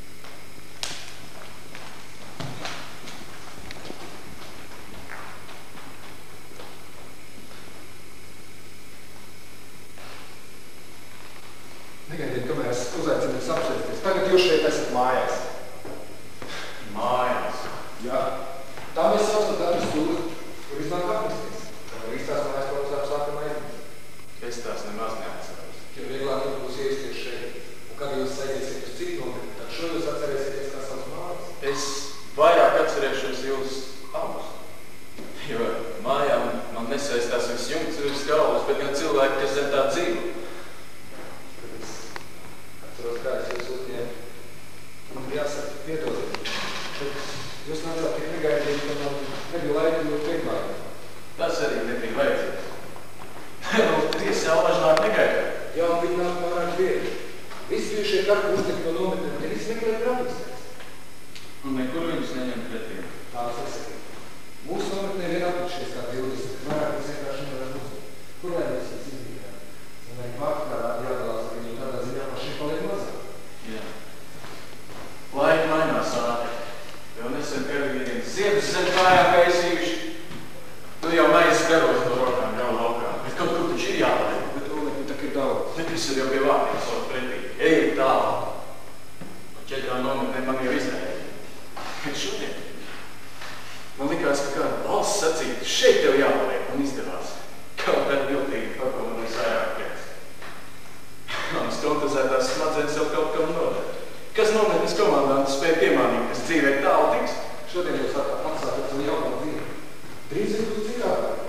Negaidiet, kamēr es uzaicinu jūs apsēsties. Tagad jūs šeit esat mājās. Mājās. Jā. Tā mēs saucam tādu stūri, kur iznāk apnesties. Tā viss tās mājās, ko mums sākam aiznes. Es tās nemaz neatceros. Jo vieglāk jums būs iesties šeit. Un kad jūs aiziesiet uz citu nometni, tad šo jūs atcerēsieties kā savas mājas. Es vairāk atcerēšos jūs abus. Jo mājām man nesaistās viss jumts uz galvas, bet gan cilvēki, kas zem tā dzīvo. Tad es atceros, kā es jūs uzņēmu. Man jāsaka, piedodiet. Bet jūs nācāt tik negaidīt, ka man nebija laika jūs pieklājāt. Tas arī nebija vajadzīgs. Nu, trīs jau lažnāk negaidāt. Jā, un viņi nāk pārāk bieži. Visi bijušie karti uztek no nometnēm, ja visi meklē grāmatnes. Un nekur viņus neņem pretī. Tā es nesaku. Mūsu nometnē vien apnišies kā divdesmit. Vairāk mēs vienkārši nevaram uzņemt. Kur lai mēs viņus izmīgājām? Un arī pārkārā jādalās, ka viņu tādā ziņā pašiem paliek mazāk. Jā. Laika mainās ātri. Vēl nesen karavīriem ziedus zem kājām kaisījuši. Tu jau maizes garos no rokām jau laukā. Bet kaut kur taču ir jāpaliek. Bet nometni tak ir daudz. Bet visur jau pie vārtiem savu pretī. Ej tālāk. Pa četrām nometnēm man jau izrēja. Bet šodien man likās, ka kāda valsts sacīta, šeit tev jāpaliek, un izdevās. Kaut kāda viltīgi par ko man visvairāk prieks. Manas kontuzētās smadzenes jau kaut kam nodara. Kas nometnes komandantu spēja piemānīt, kas dzīvē tālu tiks? Šodien jūs atsākat savu jaunā dzīvi. Drīz ir būs citādi.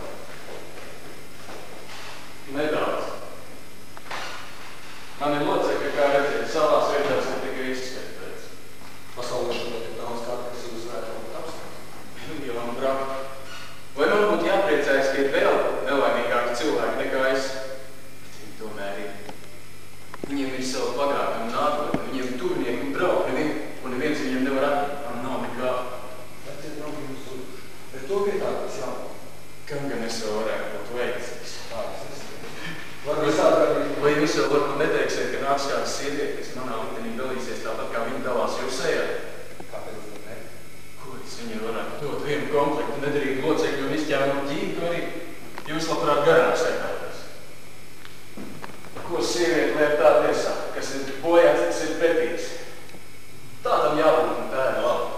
Nedaudz. Man ir locekļi, kā redzēt, savās vietās ir tikai izskatēts. Pasaulē šodien ir daudz kārt, kas ir uzvērta un apstāst. Jo man brāk. Vai man būtu jāpriecājas, ka ir vēl nāks kāda sieviete, kas manā liktenī dalīsies tāpat, kā viņa dalās jūsējā. Kāpēc tad ne? Ko es viņai varētu dot vienu komplektu, nedarīt locekļu un izķēmu ķīku, arī jūs labprāt garām sekāties? Ko sieviete liek tā tiesā, kas ir bojāts, tas ir pretīgs? Tā tam jābūt un tā ir labi.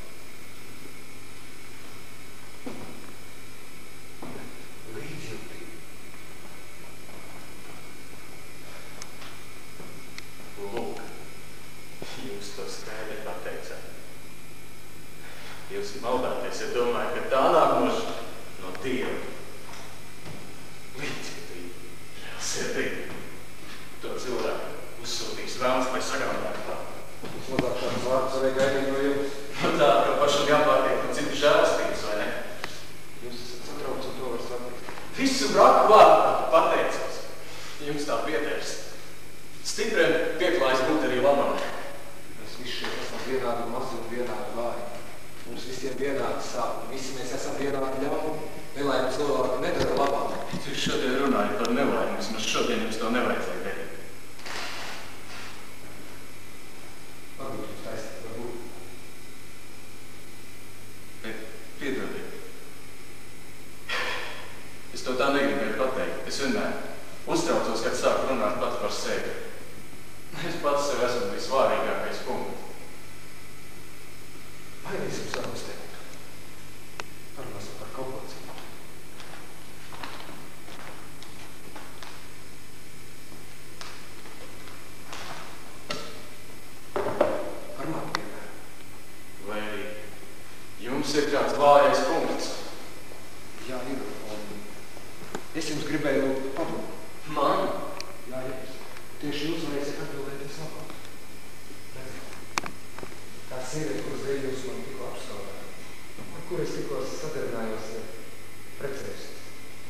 Jūs maldāties, ja domāju, ka tā nāk no, no Dieva. Līdzjūtība, žēlsirdība. To cilvēku uzsūtīs vēlns vai sagaidāt tā. Jūs mazāk šādas vārdas arī gaidīt no jums. No tā, ka pašam jāpārtiek no citu žēlstības, vai ne? Jūs esat satrauc un to var saprast. Visu braku vārdu pateicos. Jums tā pietērst. Stipriem pieklājas būt arī labam. Mēs visi šeit esam vienādi mazi un vienādi vāji. Mums visiem vienādi sāp. Visi mēs esam vienādi ļauni. Nelaimi cilvēki nedara labāk. Jūs šodien runājat par nelaimi, vismaz šodien jums to nevajadzēja darīt. Varbūt jums taisnība, varbūt. Bet piedodiet. Es to tā negribēju pateikt. Es vienmēr uztraucos, kad sāku runāt pats par sevi. Es pats sev esmu visvārīgākais punkts. Mainīsim sarunas tēmu. Parunāsim par kaut ko citu. Par mani, piemēram. Vai arī jums ir kāds vājais punkts? Jā, ir. Un es jums gribēju lūgt padomu. Man? Jā, jums. Tieši jūs varēsiet atbildēt vislabāk. Redziet. Tā sieviete, kuras dēļ jūs man tikko apskaudāt, ar kur es tikko sadarinājos, ja precējusies.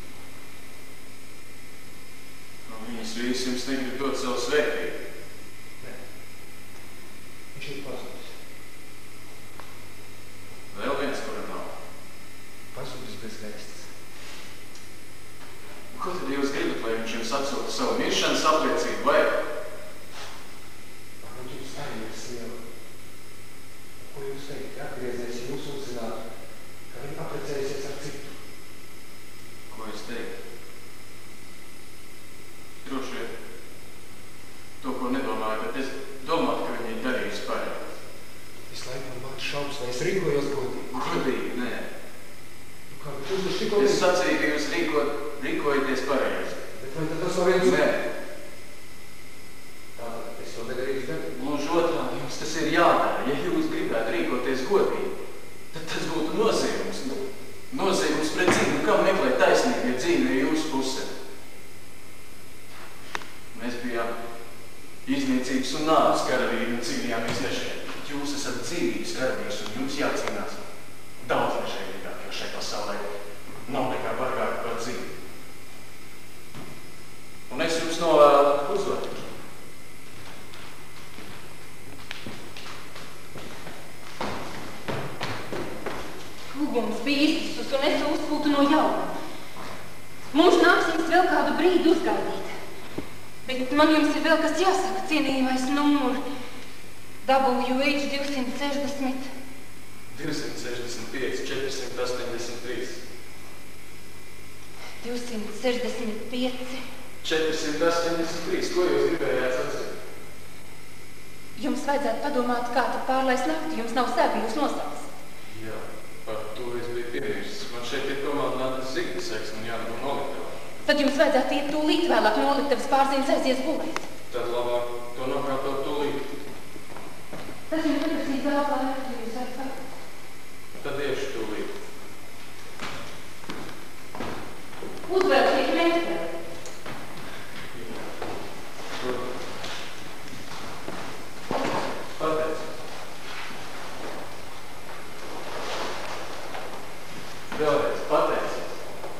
No viņas vīrs jums negrib dot savu svētību. Nē. Viņš ir pazudis. Vēl viens, kura nav. Pazudis bez vēstas. Ko tad jūs gribat, lai viņš jums atsūta savu miršanas apliecību, vai? Varbūt jums arī ir sieva. Ko jūs teikt, atgriezies jūs uzzināt, ka viņa aprecējusies ar citu? Ko es teiktu? Droši vien to, ko nedomāju, bet es domātu, ka viņi ir darījusi pareizi. Visu laiku man māc šaubas, vai es rīkojos godīgi? Godīgi, nē. Nu kā, bet jūs taču tikko Es līdzi? sacīju, ka jūs rīkot, rīkojaties pareizi. Bet vai tad tas var viens? Nē. Tātad es to nedarīšu darīt. Gluži otrādi, jums tas ir jādara. Ja jūs gribētu rīkoties godīgi, tad tas būtu noziegums. Noziegums pret dzīvi. Kam meklēt taisnību, ja dzīve ir jūsu pusē? Mēs bijām iznīcības un nāves karavīri un cīnījāmies nešeit. Jūs esat dzīvības karavīrs un jums jācīnās daudz nešeidīgāk, jo šeit pasaulē nav nekā bargāka par dzīvi. Un es jums novēlu uzvaru. Uguns bija iztisus un es to uzpūtu no jauna. Mums nāks jums vēl kādu brīdi uzgaidīt. Bet man jums ir vēl kas jāsaka, cienījamais numur W H divsimt sešdesmit. divsimt sešdesmit pieci, četri astoņdesmit trīs. divsimt sešdesmit pieci. četri astoņdesmit trīs. Ko jūs gribējāt sacīt? Jums vajadzētu padomāt, kā tad pārlaist nakti. Jums nav sēga, jūs nosauks. Jā, par to es biju piemirsis. Man šeit ir komandātas zigniseks un jādabū noliktavā. Tad jums vajadzētu iet tūlīt vēlāk noliktavas pārzīmes aizies gulēt. Tad labāk to nokārtot tūlīt. Tas jums neprasīs vēl laiku, ja jūs varat pagaidīt. Tad iešu tūlīt. Uzvēlties meklēt. Pateic. Vēlreiz pateicies.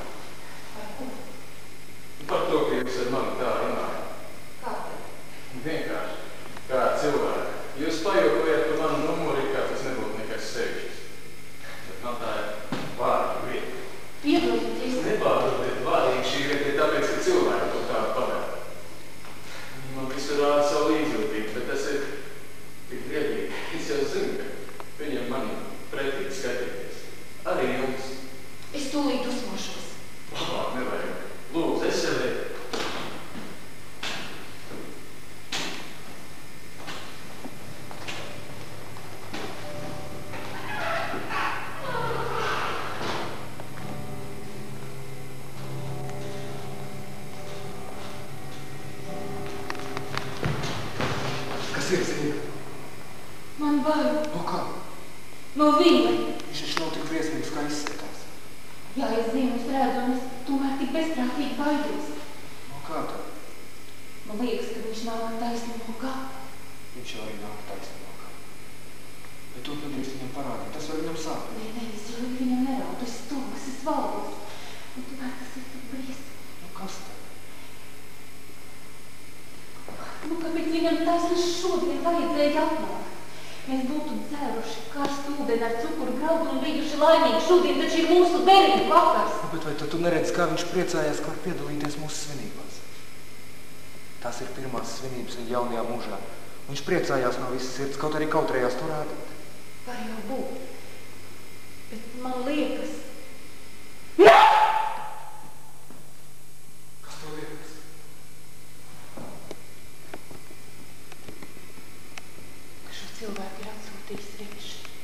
Par to, ka jūs ar mani tā runājat. Kāpēc? Vienkārši. Kā cilvēki. Jūs pajokojat par manu numuru, kā tas nebūtu nekas sevišķis. Bet man tā ir vārīga vieta. Piedodiet, Nepārdotiet vārīgi šī vieta ir tāpēc, ka cilvēki to tādu pavēr. Viņi man visu rāda savu Jā, es zinu, es redzu, un es tomēr tik bezprātīgi baidos. No kā tā? Man liekas, ka viņš nāk taisni no gata. Viņš jau arī nāk taisni no gata. Bet to nedrīkst viņam parādīt, tas var viņam sākt. Nē, nē, es jau viņam neraudu, es stūgas, es valdos. Un tomēr tas ir tik briesmīgi. Nu kas tā? Nu, kāpēc viņam taisni šodien vajadzēja atnākt? Mēs būtu dzēruši karstu ūdeni ar cukuru graudu un bijuši laimīgi. Šodien taču ir mūsu derīga vakars. Nu, bet vai tad tu neredzi, kā viņš priecājās, ka var piedalīties mūsu svinībās? Tās ir pirmās svinības viņa jaunajā mūžā. Viņš priecājās no visas sirds, kaut arī kautrējās to rādīt. Var jau būt. Bet man liekas... Nē! Kas tev liekas? Cilvēki ir atsūtījis viņš.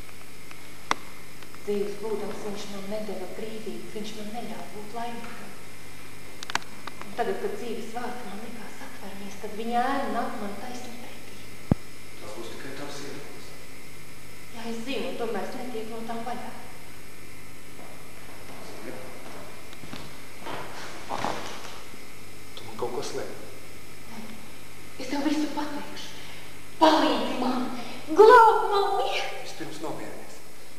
Dzīves būdams viņš man nedeva brīvību, viņš man neļāva būt laimīgam. Un tagad, kad dzīves vārti man likās atvermies, tad viņa ēna nāk man taisni pretī. Tas būs tikai tavs iedoms. Jā, es zinu, un tomēr es netiek no tām vaļā. Zini? Tu man kaut ko slēp. Nē, es tev visu pateikšu. Palīdzi man! Glāb mani! Vispirms nomierinies.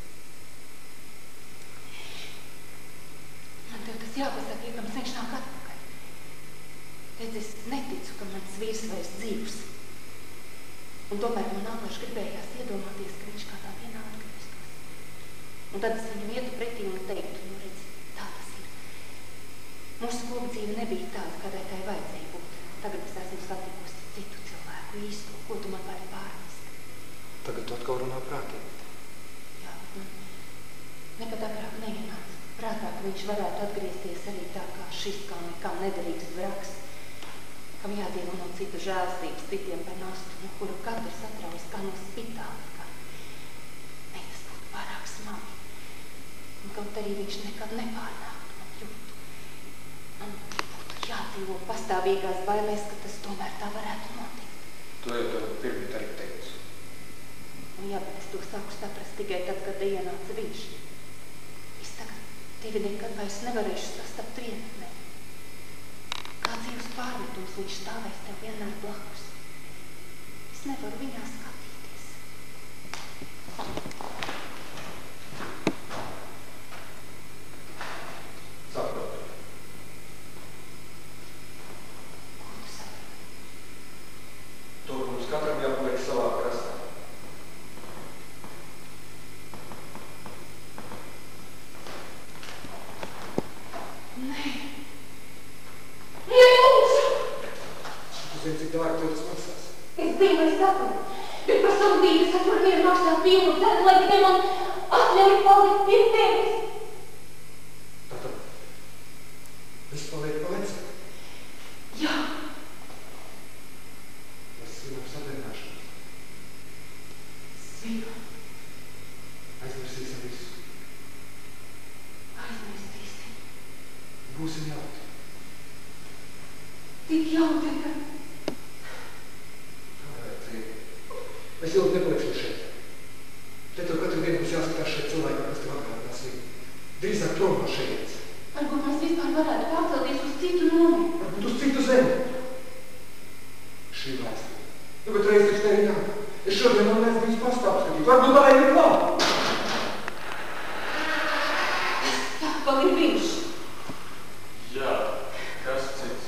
Man tev tas jāpasaka, iekams viņš nāk atpakaļ. Redz, es neticu, ka mans vīrs vairs dzīvs. Un tomēr man nākoši gribējās iedomāties, ka viņš kādā dienā atgrieztos. Un tad es viņam ietu pretī un teiktu, nu redz, tā tas ir. Mūsu kopdzīve nebija tāda, kādai tai vajadzēja būt. Tagad es esmu satikusi citu cilvēku īsto, ko tu man vari pārnest. Tagad tu atkal runā prātīgi. Jā, bet man nekad agrāk neienāca prātā, ka viņš varētu atgriezties arī tā kā šis, kā nekā nederīgs vraks, kam jādievo no citu žēlstības, citiem par nastu, no kura katrs atraus kā no spitāli. Kā... Nē, tas būtu pārāk smagi. Un kaut arī viņš nekad nepārnāktu man jūtu. Man būtu jādzīvo pastāvīgās bailēs, ka tas tomēr tā varētu notikt. To jau tev pirmīt arī teicu. Un jā, bet es to sāku saprast tikai tad, kad ienāca viņš. Es tagad divi nekad vairs nevarēšu sastapt vienatnē. Kā dzīves pārmetums viņš stāvēs tev vienmēr blakus. Es nevaru viņā skatīties. Saprotu. Ko tu saproti? To, ka mums katram jāpaliek savā krastā. Dārgi, tev tas maksās. Es zinu, es saprotu, bet par savu dzīvi es atvaru vienu maksāt pilnu cenu, lai tikai man atļauj palikt pie tevis. Tātad, viss paliek pa vecam? Jā. Mēs svinam sadarbināšanos. Svinam. Aizmirsīsim visu. Aizmirstīsim. Būsim jautri. Tik jautri, ka... Es ilgi nepalikšu šeit. Te tev katru dienu būs jāskatās šeit cilvēki, kas tev atgādinās viņu. Drīzāk prom no šeit. Varbūt mēs vispār varētu pārcelties uz citu nomi. Varbūt uz citu zemi. Šī vēstība. Nu, bet reiz taču te ir jānāk. Es šodien man neesmu viņus pastāvu skatīt. Varbūt varēja ir klāt. Tā vēl ir viņš. Jā, kas cits?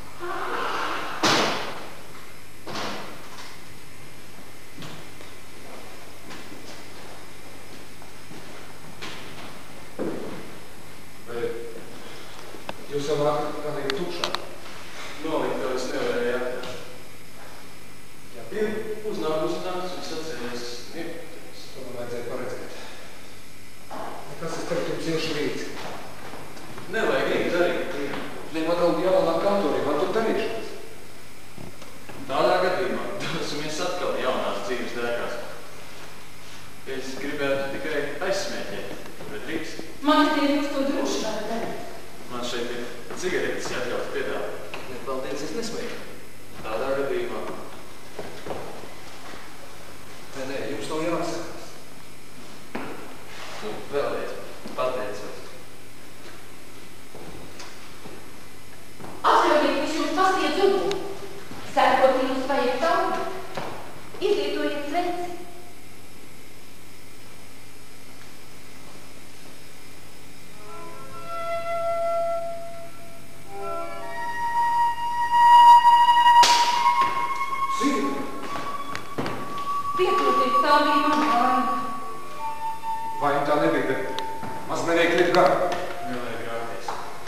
Jūs jau nākat kādīgi tukšā. Nolikt, ka es nevarēju atrast. Jā, pievi. Uznākus nakts un sacējies niepatīs. To man vajadzēja paredzēt. Nekas es tev jums iešu līdzi. Nevajag īri darīt. Ne, man vēl jānāk kantorī, man tur darīšanas. Tādā gadījumā dosimies atkal jaunās dzīves dēkās. Es gribētu tikai aizsmēķēt, bet drīkst. Man es tie jūs to droši varu darīt. Man šeit ir cigaretes jāatļaut piedāvāt. Ne, paldies, es nesmēju. Tādā gadījumā. Nē, nē, jums nav jāatsakās. Nu, vēlreiz pateicos. domāju, tā nebija, bet maz nevajag liet garu. Nevajag grāties.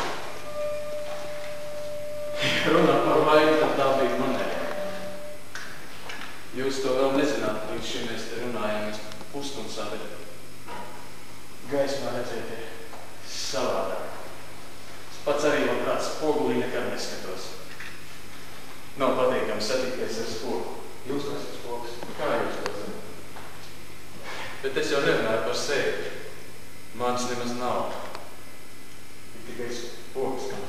Ja runā par vaigu, tad tā bija manēja. Jūs to vēl nezināt, līdz šim mēs te runājāmies pusstundsā, bet gaismā redzēt ir savādāk. Es pats arī labprāt spogulī nekad neskatos. Nav patīkami satikties ar spogu. Jūs esat spogs. Kā jūs to zināt? Bet es jau nerunāju par sevi. Mans nemaz nav. Ir tikai spogs, kam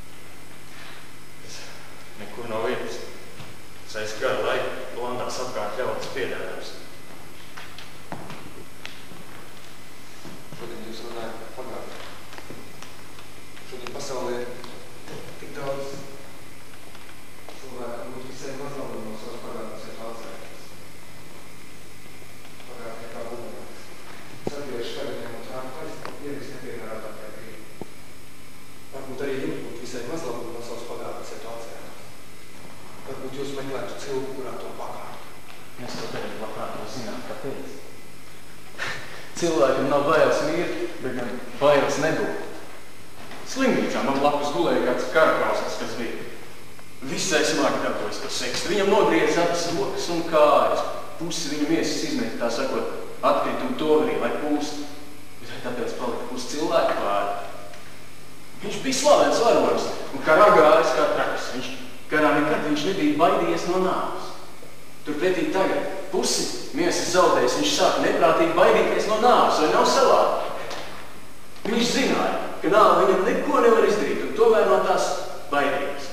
es nekur nav vietas. Es aiz kādu laiku blandās apkārt ļautas piedādājums. Šodien jūs runājat par pagātni. Šodien pasaulē tik daudz cilvēku, būtu visai maz labi no savas pagātnes ir atcerētas. Pagātnē kā bumerāns. Satvieši tagadiem un trāku taisnību, ievis nepiemērātākajā brīdī. Varbūt arī jums būtu visai maz labi no savas pagātnes ir atcerētas. Varbūt jūs meklētu cilvēku, kurā to pagātni. Mēs to tagad labprāt to zinām, kāpēc. Cilvēkam nav bailes mirt, bet gan bailes nebūt. Slimnīcā man blakus gulēja kāds karakausas, kas bija visai smagi gatavojas par sekstu. Viņam nogriez abas rokas un kājas. Pusi viņa miesas izmet, tā sakot, atkritumu toverī, lai pūst. Bet tāpēc palika pusi cilvēku pāri. Viņš bija slavens varonis un kā ragājis kā traks. Viņš karā nekad viņš nebija baidījies no nāves. Turpretī tagad pusi miesas zaudējis, viņš sāk neprātīgi baidīties no nāves, vai nav savādi. Viņš zināja, ka nāve viņam neko nevar izdarīt, un tomēr no tās baidījās.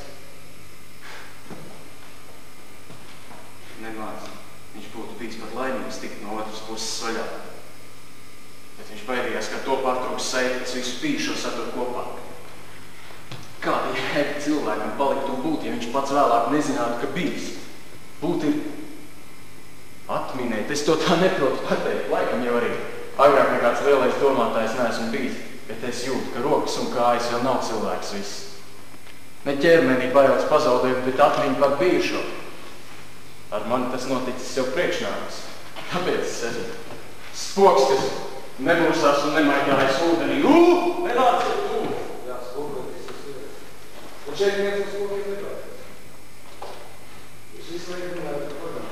Nemāc, viņš būtu bijis pat laimīgs tikt no otras puses vaļā. Bet viņš baidījās, ka to pārtrūks saiti, kas visu pīšo satur kopā. Kāda jēga cilvēkam palikt un būt, ja viņš pats vēlāk nezinātu, ka bijis? Būt ir atminēt, es to tā neprotu pateikt, laikam jau arī agrāk nekāds lielais domātājs neesmu bijis, bet es jūtu, ka rokas un kājas vēl nav cilvēks viss. Ne ķermenī bailes pazaudējumu, bet atmiņu par bijušo. Ar mani tas noticis jau priekšnākas. Tāpēc es esmu spoks, kas nebūsās un nemaigājas ūdenī. Ū! Nenāciet ū! Jā, spogoties uz vietas. Un šeit viens uz spogiem nebāties. Jūs visu laiku runājat par pagātni.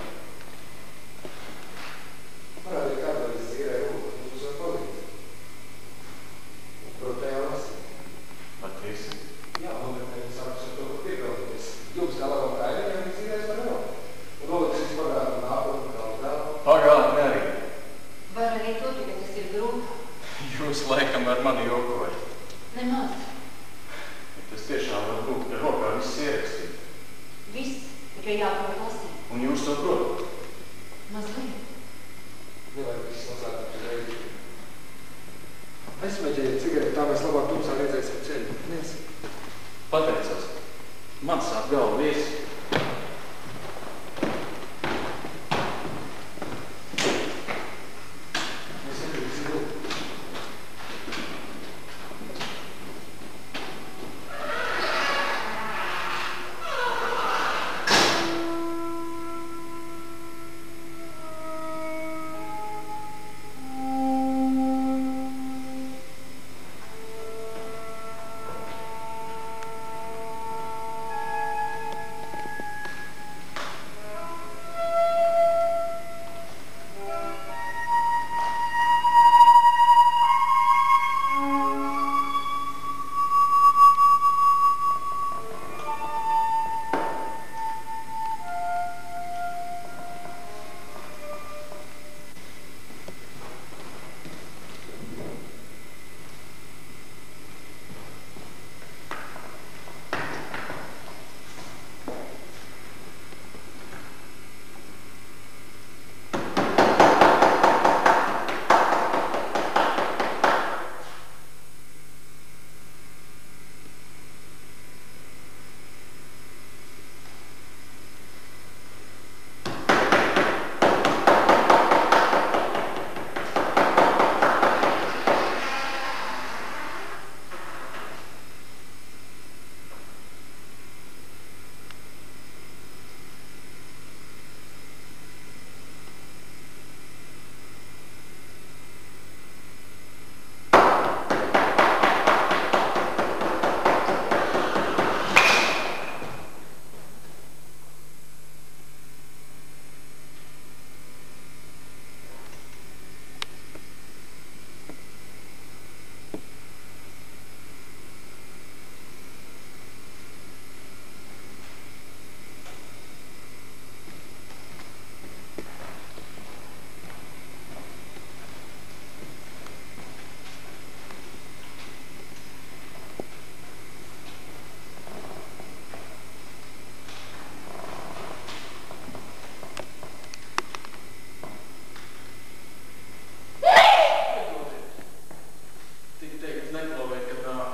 Parādiet kādā es dzīrēju roku, un jūs var palīdzēt. Un protējā lasīt. Patiesi? Jā, un viņi sākas ar to, ko piepildīties. Jums kā labam kaimiņam viņi dzīrēs par nav. Un noliksis pagātni un nākotni kā uz dēlu. Pagātni arī. Var arī to, ka tas ir grūti. Jūs laikam ar mani jokojat. Nemaz. Tas tiešām var būt, ka rokā viss ierakstīt. Viss, tikai jāprot lasīt. Un jūs to protat? Mazliet. Nevajag viss mazāk uz reizi. Aizsmeģējiet cigareti, tā mēs labāk tumsā redzēsim ceļu. Nes. Pateicos. Man sāp galva viesi.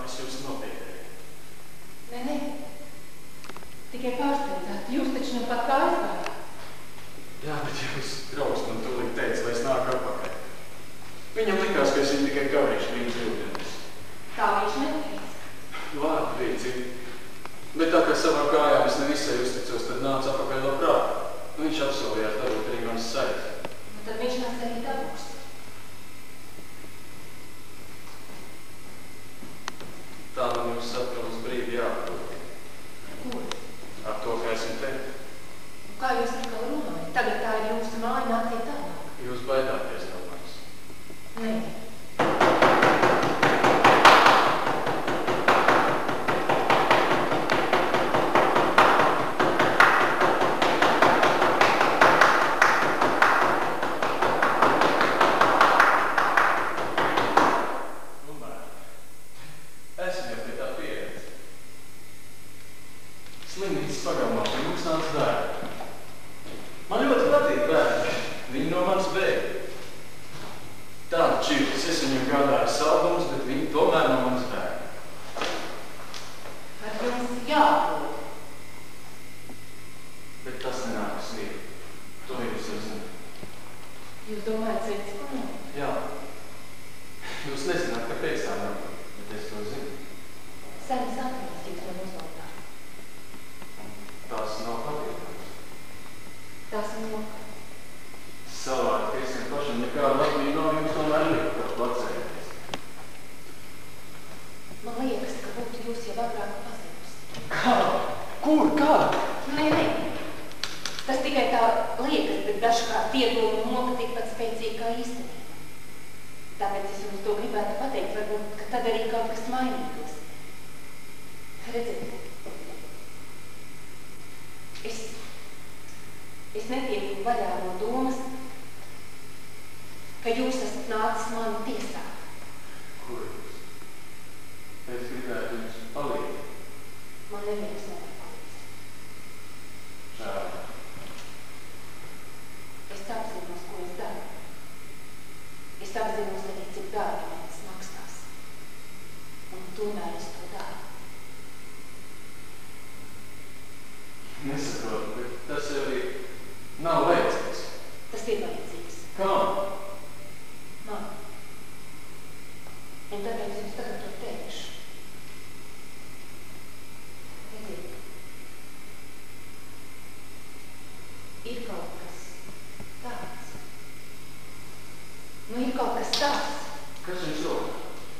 es jūs nopietēju. Nē, nē. Tikai pārsteidzāt. Jūs taču nu pat kā aizgājāt. Jā, bet jūs draugs man tūlīt teica, lai es nāku atpakaļ. Viņam likās, ka es viņu tikai kavēšu viņa brīvdienas. Tā viņš neteica. Labi, bija citi. Bet tā kā savā kājām es nevisai uzticos, tad nāca atpakaļ no prāta. Viņš apsolījās dabūt arī manas saites. Nu, tad viņš nāc arī dabūs. Tā man jūs atkal uz brīdi jāprot. Kur? Ar to, ka esmu te. Un kā jūs atkal runājat? Tagad tā ir jūsu māja, nāciet tālāk. Jūs baidāties no manis. Nē. Slimnīcas pagalmā pie mums nāca bērni. Man ļoti patīk bērni. Viņi no manis bēg. Tāda čirtis, es viņam gādāju saldumus, bet viņi tomēr no manis bēg. Ar jums jābūt. Bet tas nenākas viegli. To jūs jau zināt. Jūs domājat, cits ko nav? Jā. Jūs nezināt, kāpēc tā nav, bet es to zinu. Senis atmiņas man uzvaldā. Tās nav patīkams. Tās ir noka. Savādi, ka es vien pašam nekādu Latviju nav jums tomēr liek, kā placēties. Man liekas, ka būtu jūs jau agrāk pazinusi. Kā? Kur? Kā? Nē, nē. Tas tikai tā liekas, bet dažkārt iedomu noka tikpat spēcīgi kā īstenība. Tāpēc es jums to gribētu pateikt, varbūt, ka tad arī kaut kas mainītos. Redziet, es, es netieku vaļā no domas, ka jūs esat nācis mani tiesāt. Kur jūs? Es gribētu jums palīdzi. Man neviens nevar palīdzi. Žēl. Es apzinos, ko es daru. Es apzinos arī, cik dārgi man tas maksās. Un tomēr es to daru. Nesaprotu, bet tas jau arī nav vajadzīgs. Tas ir vajadzīgs. Kā? Man. Un tāpēc jums tagad to teikšu. Redziet, ir kaut kas tāds. Nu, ir kaut kas tāds. Kas jums rok?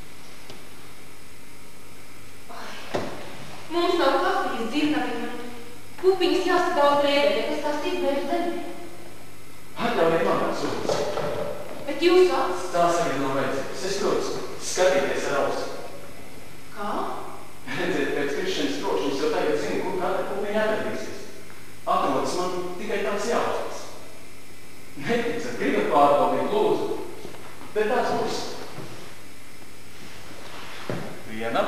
Ai, mums nav kafijas dzirnaviem un pupiņas jāsadala drēbē, bet es tās izbēju zemē. Atļaujiet man atsūtas. Bet jūsu acis. Tās arī nav vajadzīgas. Es protu skatīties ar ausi. Kā? Redziet, pēc krišanas trokšņas jau tagad zinu, kur kāda pupiņa atradīsies. Atrodas man tikai tāds jāuztas. Neticat, gribat pārbaudīt, lūdzu. Bet tās būs. Viena.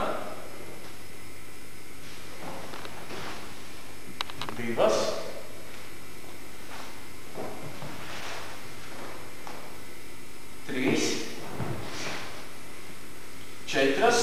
Divas. Trīs. Četras.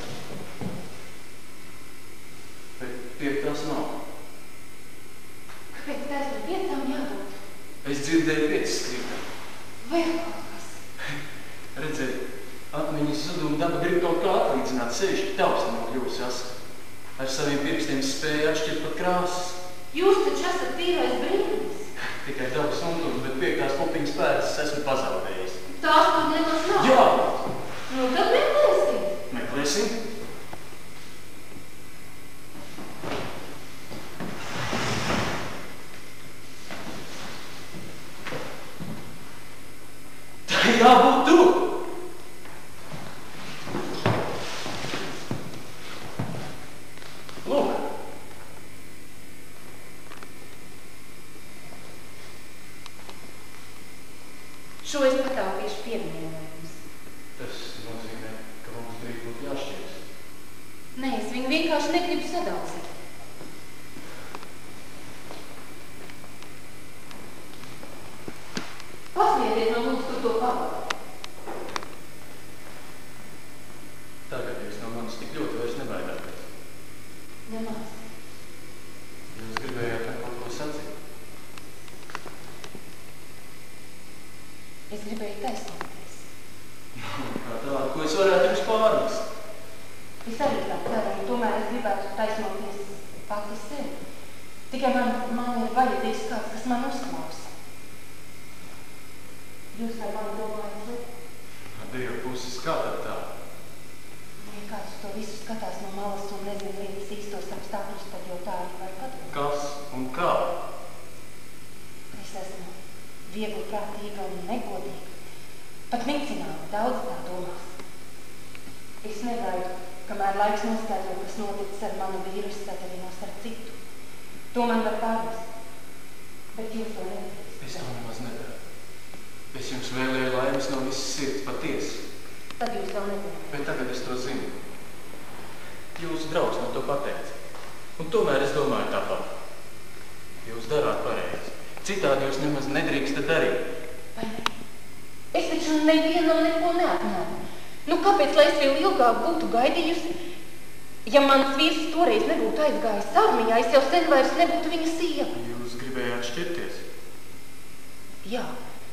Bet piektās nav. Kāpēc taisnība piecām jābūt? Es dzirdēju piecas skribi. Vēl kaut kas. Redziet, atmiņas zuduma daba grib kaut kā atlīdzināt, sevišķi tavs nav kļūs asa. Ar saviem pirkstiem spēja atšķirt pat krāsas. Jūs taču esat tīrais brīnums. Tikai dabas untums, bet piektās pupiņas pēdas esmu pazaudējis. Tās tur nemaz nav. Jā! Nu, tad meklēsim. Meklēsim? Tā jābūt tu! Lūk! Šo es patāpīšu pievienojumus. Tas nozīmē, ka mums drīz būtu jāšķiras. Nē, es viņu vienkārši negribu sadaudzīt. Pasliediet man lūdzu, kur to pavadu. Tagad jūs no manis tik ļoti Es negaidu, kamēr laiks noskaidro, kas noticis ar manu vīru, es sadarījos ar citu. To man var pārmest. Bet jūs to nedrīkst. Es to nemaz nedaru. Es jums vēlēju laimes no visas sirds patiesi. Tad jūs to nedarāt. Bet tagad es to zinu. Jūsu draugs man to pateica. Un tomēr es domāju tāpat. Jūs darāt pareizi. Citādi jūs nemaz nedrīkstat darīt. Vai ne? Es taču nevienam neko neatnāju. Nu, kāpēc, lai es vēl ilgāk būtu gaidījusi? Ja mans vīrs toreiz nebūtu aizgājis armijā, es jau sen vairs nebūtu viņa sieva. Jūs gribējāt šķirties? Jā.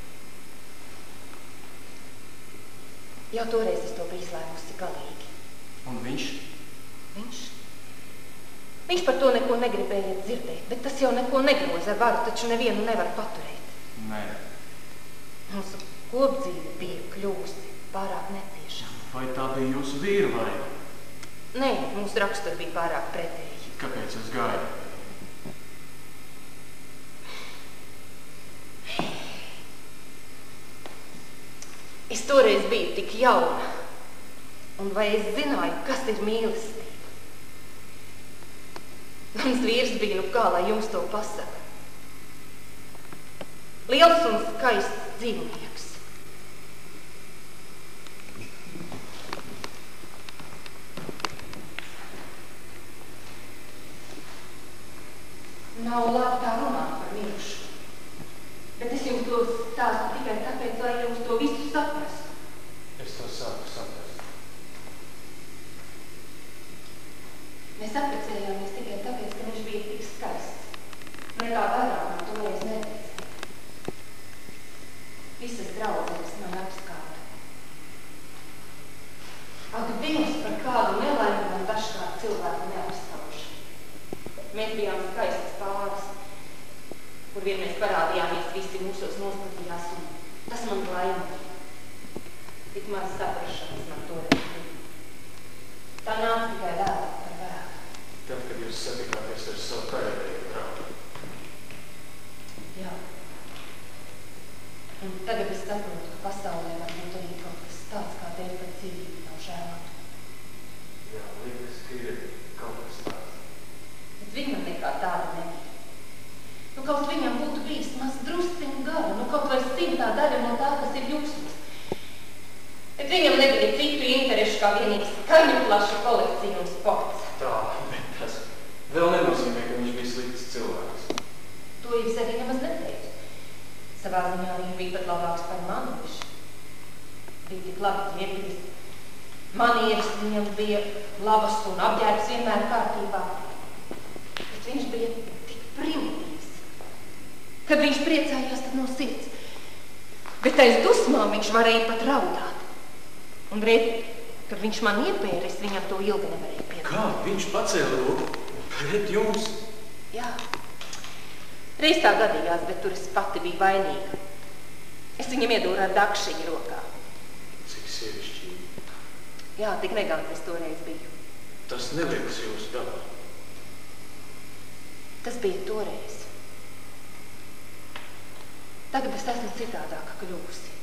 Jau toreiz es to biju izlēmusi galīgi. Un viņš? Viņš? Viņš par to neko negribēja dzirdēt, bet tas jau neko negroza. Varu taču nevienu nevar paturēt. Nē. Mūsu kopdzīve bija kļūsti pārāk netiešām. Vai tā bija jūsu vīra vaina? Nē, mūsu raksturi bija pārāk pretēji. Kāpēc jūs gāja? Es toreiz biju tik jauna, un vai es zināju, kas ir mīlestība? Mans vīrs bija, nu kā, lai jums to pasaka. Liels un skaists dzīvnieks. Nav labi tā runāt par mirušu. Bet es jums to stāstu tikai tāpēc, lai jums to visu saprastu. Es to sāku saprast. Mēs apprecējāmies tikai tāpēc, ka viņš bija tik skaists. Nekā vairāk man toreiz neteica. Visas draudzenes man apskāta. Ak, Dievs, par kādu nelaimi man dažkārt cilvēku neapskauž. Mēs bijām skaists pāris, kur vien mēs parādījāmies, visi mūsos noskatījās, un tas man laimīja. Tik maz saprašanas man toreiz bija. Tā nāca tikai vēlāk par vēlu. Tad, kad jūs satikāties ar savu karavēju draugu. Jā. Un tagad es saprotu, ka pasaulē var būt arī kaut kas tāds, kā tevi par dzīvību nav žēlātu. Jā, liekas, ka ir kaut kas tāds. Bet viņam nekā tāda nebija. Nu, kaut viņam būtu bijis maz drusciņu gara, nu, kaut vai simtā daļa no tā, kas ir jūsos. Bet viņam nebija citu interešu kā vienīgi skaņu plaša kolekcija un sports. Tā, bet tas vēl nenozīmē, ka viņš bija slikts cilvēks. To es arī nemaz neteicu. Savā ziņā viņš bija pat labāks par mani. Viņš bija tik labi ģērbis. Manieres viņam bija labas un apģērbs vienmēr kārtībā. Bet viņš bija tik primitīvs. Kad viņš priecājās, tad no sirds. Bet aiz dusmām viņš varēja pat raudāt. Un reiz, kad viņš man iepēra, es viņam to ilgi nevarēju piedāt. Kā? Viņš pacēla roku pret jums? Jā. Reiz tā gadījās, bet tur es pati biju vainīga. Es viņam iedūru ar dakšiņu rokā. Cik sievišķīgi. Jā, tik negants es toreiz biju. Tas neliekas jūsu dabā. Tas bija toreiz. Tagad es esmu citādāka kļūsi.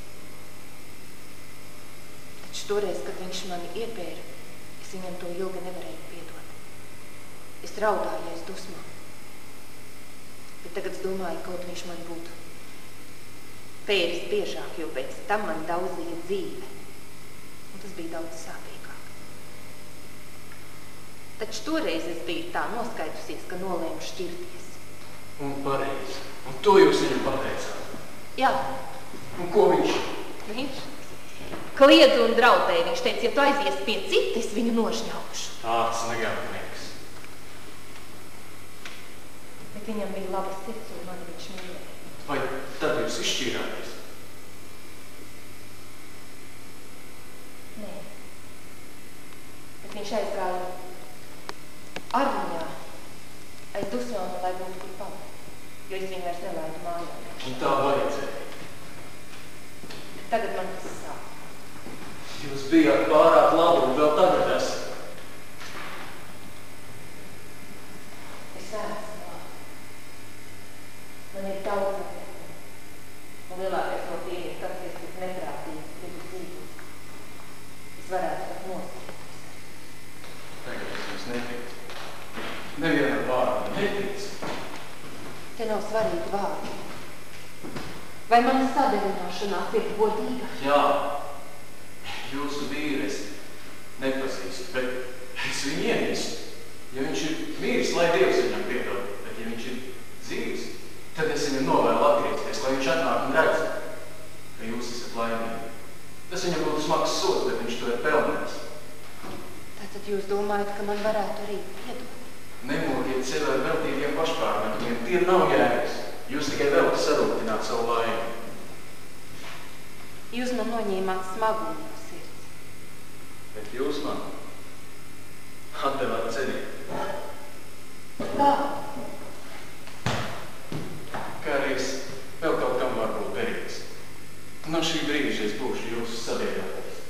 Taču toreiz, kad viņš mani iepēra, es viņam to ilgi nevarēju piedot. Es raudāju aiz dusmām. Bet tagad es domāju, kaut viņš man būtu pēris biežāk, jo pēc tam man daudzīja dzīve. Un tas bija daudz sāpīgāk. Taču toreiz es biju tā noskaidrusies, ka nolēmu šķirties. Un pareizi. Un to jūs viņam pateicāt? Jā. Un ko viņš? Viņš? Kliedz un draudēja. Viņš teica, ja tu aizies pie citas, viņu nošņaušu. Tāds negādnieks. Bet viņam bija laba sirds un mani viņš mīlēja. Vai tad jūs izšķīrāties? Nē. Bet viņš aizgāja armijā aiz dusmām, lai būtu kur palikt, jo es viņu vairs nelaidu mājā. Un tā vajadzēja. Bet tagad man tas sāp. Jūs bijāt pārāk labi un vēl tagad esat. Es esmu labi. Man ir daudz attiekumu. Un lielākais no tiem ir tas, kas ir neprātīgi, gribu dzīvot. Es varētu pat noslēgt. Nevienam vārdu netic. Te nav svarīgi vārdi. Vai mana sadevināšanās ir godīga? Jā, jūsu vīri es nepazīstu, bet es viņu ienīstu. Ja viņš ir mīris, lai Dievs viņam piedod, bet ja viņš ir dzīves, tad es viņam novēlu atgriezties, lai viņš atnāk un redz, ka jūs esat laimīgi. Tas viņam būtu smags sods, bet viņš to ir pelnījis. Tātad jūs domājat, ka man varētu arī piedot? Nemokiet sev ar veltīgiem pašpārmetumiem, tie nav jēgas. Jūs tikai velti sarūktināt savu laimi. Jūs man noņēmāt smagumu no sirds. Bet jūs man atdevāt ceļiem. Kā? Kā arī es vēl kaut kam var būt derīgs. No šī brīža es būšu jūsu sabiedrotais.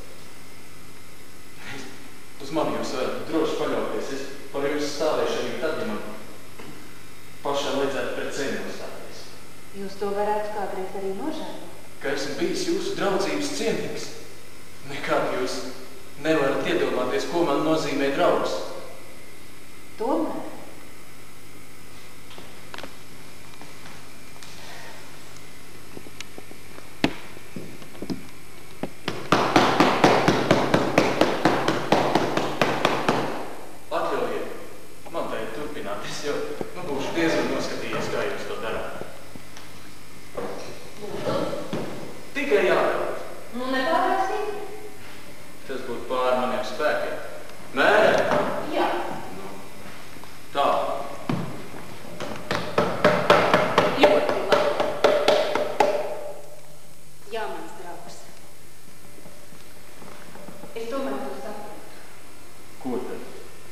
Uz mani jūs varat droši paļauties. Es par jūsu stāvēšu arī tad, ja man pašam vajadzētu pret ceļu nostāties. Jūs to varētu kādreiz arī nožēlot? Ka esmu bijis jūsu draudzības cienīgs. Nekād jūs nevarat iedomāties, ko man nozīmē draugs. Tomēr. Atļaujiet, man tagad turpināt. Es jau nu, būšu diezgan noskatījies, kā jūs to darāt. Tikai jādaut. Nu, nepārāksīt? Tas būtu pār maniem spēkiem. Mērē? Jā. Nu, tā. Ļoti labi. Jā, mans draugs. Es tomēr to saprotu. Ko tad?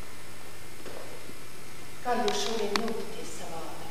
Kā jūs šodien jūtaties savādi?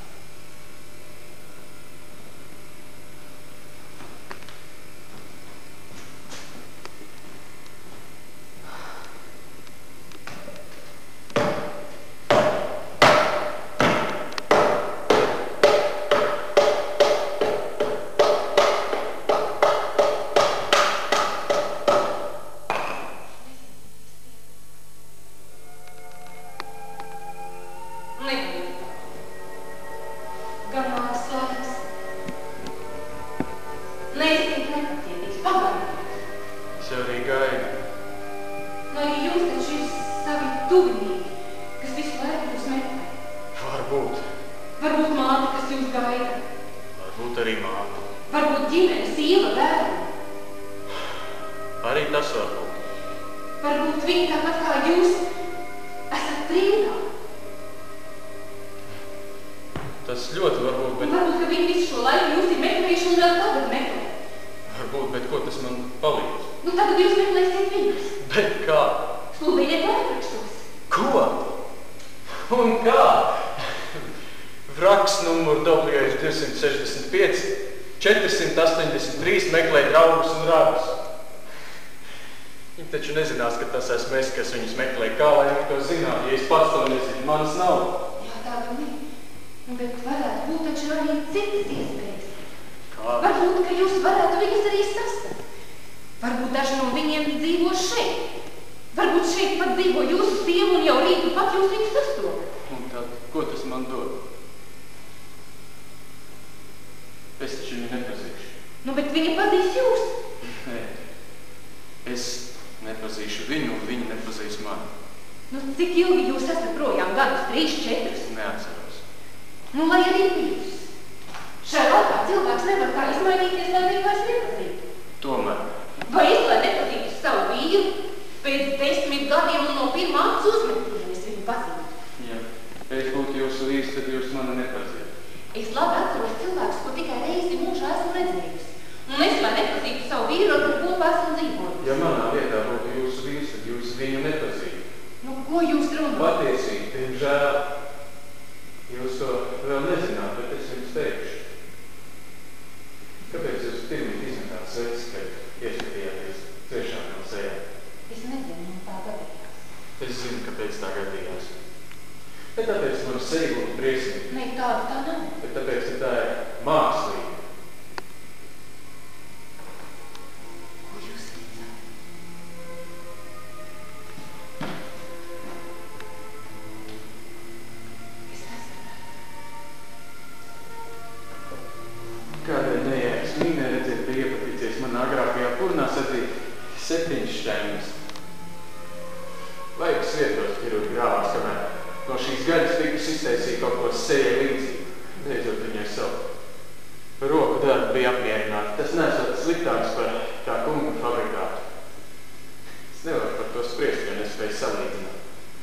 Vajag svietos ķirurgi grāvās, kamēr no šīs gaļas tikus iztaisīja kaut ko sejai līdzīgi. Beidzot viņai savu. Par roku darbu bija apmierināti. Tas nesot sliktāks par tā kunga fabrikātu. Es nevaru par to spriest, jo nespēju salīdzināt.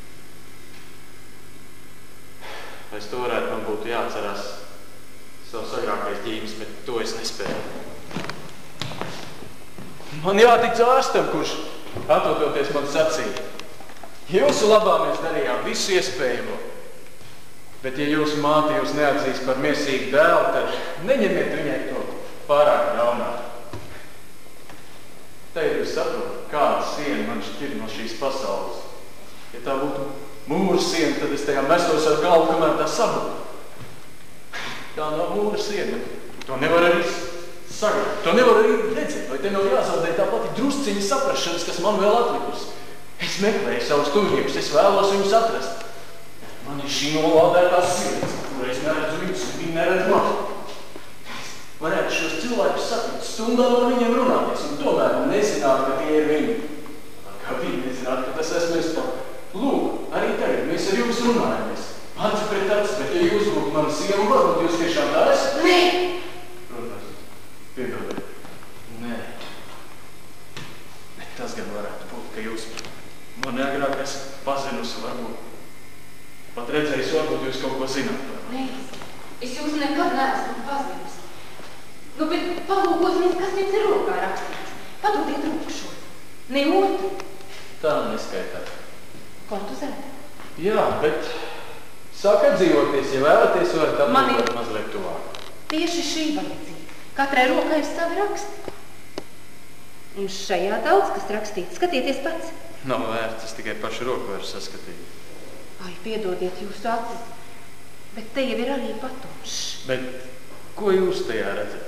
Pēc to varētu man būtu jāatcerās savs agrākais ģīmes, bet to es nespēju. Man jātic ārstam, kurš atvototies man sacīja. Jūsu labā mēs darījām visu iespējamo, bet ja jūsu māte jūs neatzīs par miesīgu dēlu, tad neņemiet viņai to pārāk ļaunā. Te ir jūs saprotat, kāda siena man šķir no šīs pasaules. Ja tā būtu mūra siena, tad es tajā mestos ar galvu, kamēr tā sabūtu. Tā nav mūra siena, to nevar arī sagrāt, to nevar arī redzēt, vai te nav jāzaudē tā pati drusciņa saprašanas, kas man vēl atlikusi. Es meklēju savus tuvības, es vēlos viņus atrast. Man ir šī nolādētā sirds, kur es neredzu viņus, un viņi neredz mani. Varētu šos cilvēkus satikt, stundām ar viņiem runāties, un tomēr nezināt, ka tie ir viņi. Kā viņi nezināt, ka tas esmu es par. Lūk, arī tagad mēs ar jums runājamies. Aci pret aci, bet ja jūs būtu mani sieva, varbūt jūs tiešām tā esat? Nē! Protams, piedodiet. Nē. Bet tas gan varētu būt, ka jūs mani agrāk esat pazinusi, varbūt. Pat redzējis, varbūt jūs kaut ko zināt par mani. Nē, es jūs nekad neesmu pazinusi. Nu, bet palūkoties, kas jums ir rokā rakstīts. Padodiet roku šo. Ne otru. Tā neskaitāt. Kontuzēt? Jā, bet sāk atdzīvoties, ja vēlaties, varat atdzīvot ir... mazliet tuvāk. Tieši šī vajadzīga. Katrai rokai ir savi raksti. Un šajā daudz, kas rakstīts. Skatieties pats. Nav vērts, es tikai pašu roku varu saskatīt. Ai, piedodiet jūsu acis, bet te jau ir arī patumšs. Bet ko jūs tajā redzat?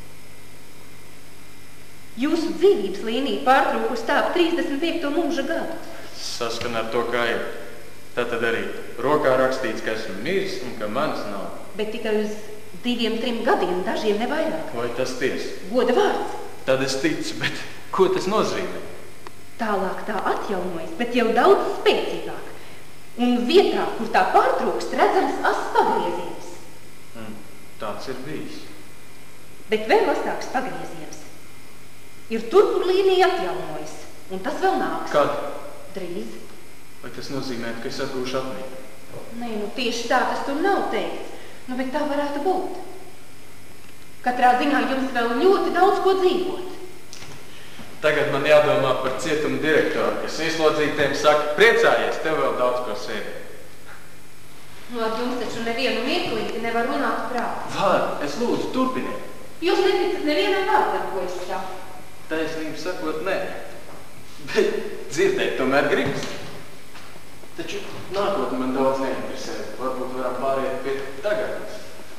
Jūsu dzīvības līnija pārtrūkusi tā ap trīsdesmit piekto mūža gadu. Saskan ar to, kā ir. Tātad arī rokā rakstīts, ka esmu miris un ka mans nav. Bet tikai uz diviem, trim gadiem, dažiem nevairāk. Vai tas ties? Goda vārds. Tad es ticu, bet ko tas nozīmē? Tālāk tā atjaunojas, bet jau daudz spēcīgāk. Un vietā, kur tā pārtrūkst, redzams asts pagrieziens. Mm, tāds ir bijis. Bet vēl astāks pagrieziens. Ir tur, kur līnija atjaunojas, un tas vēl nāks. Kad? Drīz. Vai tas nozīmē, ka es atgūšu atmiņu? Nē, nu tieši tā tas tur nav teikts. Nu, bet tā varētu būt. Katrā ziņā jums vēl ļoti daudz ko dzīvot. Tagad man jādomā par cietumu direktoru, kas ieslodzītiem saka, priecājies, tev vēl daudz ko sēdēt. Nu, ar jums taču nevienu mirklīti nevar runāt prāt. Var, es lūdzu, turpiniet. Jūs neticat nevienam vārdam, ko es saku. Taisnību sakot, nē. Bet dzirdēt tomēr gribas. Taču nākotnē man daudz neinteresē. Varbūt varam pāriet pie tagadnes.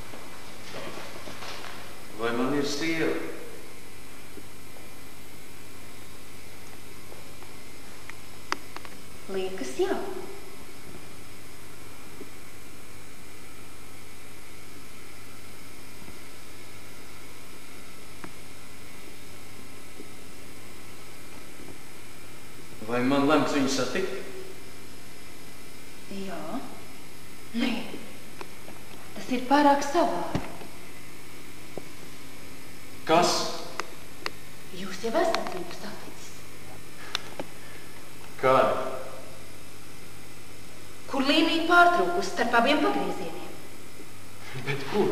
Vai man ir sieva? Liekas, jā. Vai man lemts viņu satikt? Jā. Nē. Tas ir pārāk savādi. Kas? Jūs jau esat viņu saticis. Kāda? Kur līnija pārtrūkus starp abiem pagriezieniem? Bet kur?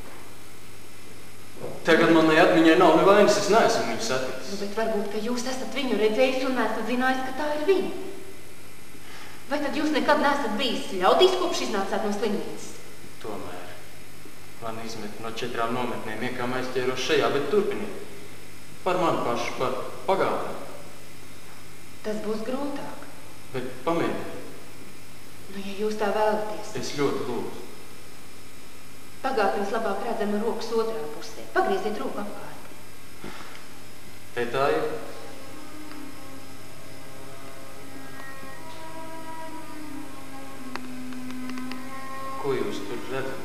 Tagad manai atmiņai nav nevainas, es neesmu viņu saticis. Nu, bet varbūt, ka jūs esat viņu redzējis un neesat zinājis, ka tā ir viņa. Vai tad jūs nekad neesat bijis ļaudīs, kopš iznācāt no slimnīcas? Tomēr. Man izmet no četrām nometnēm, iekām aizķēros šajā, bet turpiniet. Par mani pašu, par pagātni. Tas būs grūtāk. Bet pamēģiniet. Nu, ja jūs tā vēlaties. Es ļoti lūdzu. Pagātnes labāk redzama rokas otrā pusē. Pagrieziet roku apkārt. Te tā ir? Ko jūs tur redzat?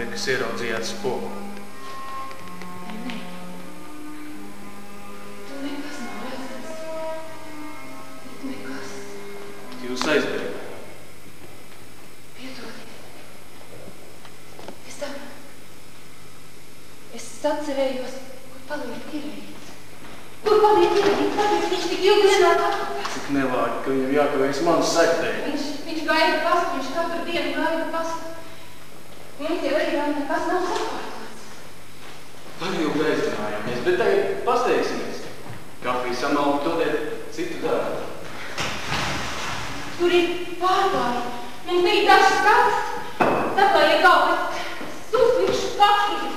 kas ieraudzījāt spoku? Nē, tu nekas nav redzēts. Nekas. Jūs aizbēgāt. Piedodiet. Es tam... Es atcerējos, kur paliek Irvīts. Kur paliek Irvīts? Kāpēc viņš tik ilgi nenāk atpakaļ? Cik nelāgi, ka viņam jākavējas manas sektēji. Viņš, viņš gaida pastu, viņš katru dienu gaida pastu. Mums jau arī vēl nekas nav sakārtots. Par ilgi aizdinājāmies, bet tagad pasteigsimies. Kafiju samalku dodiet citu darbu. Tur ir pārgāji. Mums bija dažs skats. Saklāja galvas. Suslikšu kafiju.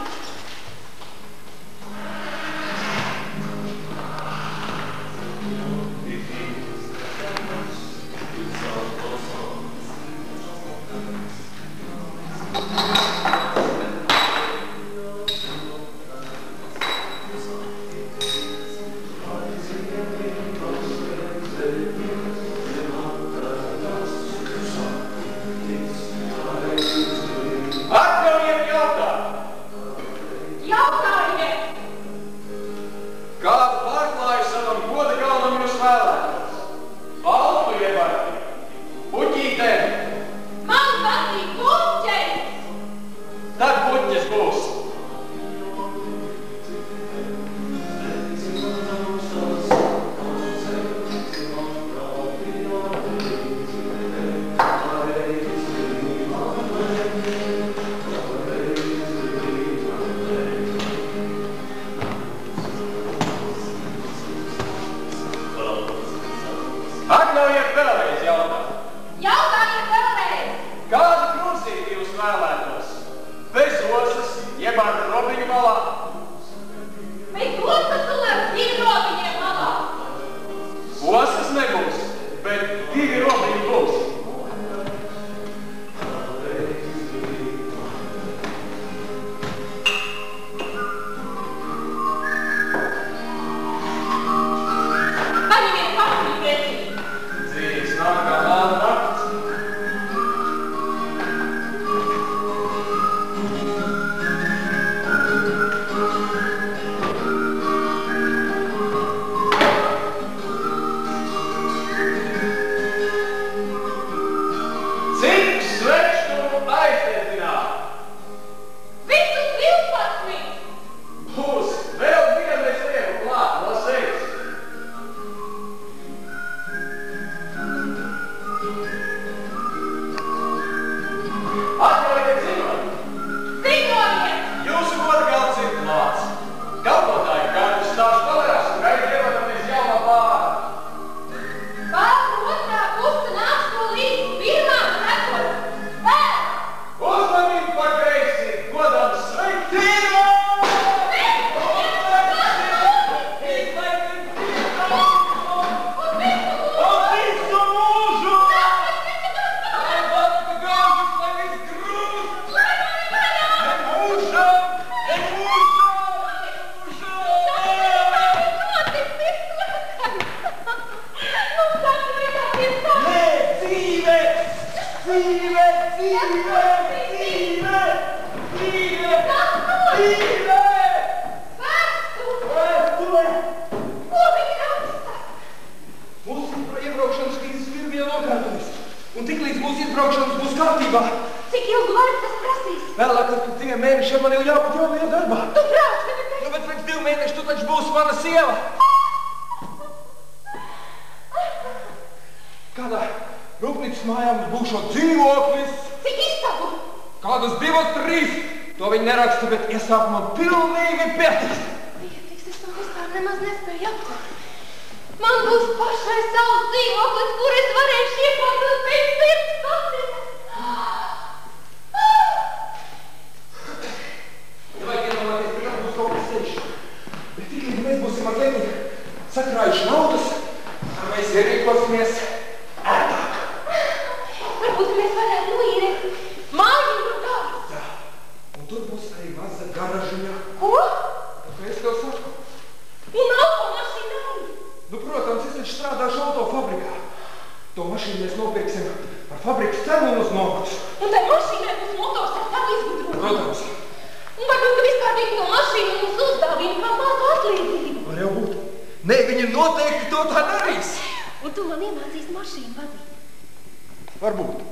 To mašīnu mēs nopirksim par fabrikas cenu un uz nokļus. Un tai mašīnai būs motors ar savu izgudrojumu. protams. Un varbūt, ka vispār viņi no mašīnu mums uzdāvina kā mazu atlīdzību. Var jau būt. Nē, viņi noteikti to tā darīs. Un tu man iemācīs mašīnu vadīt. Varbūt.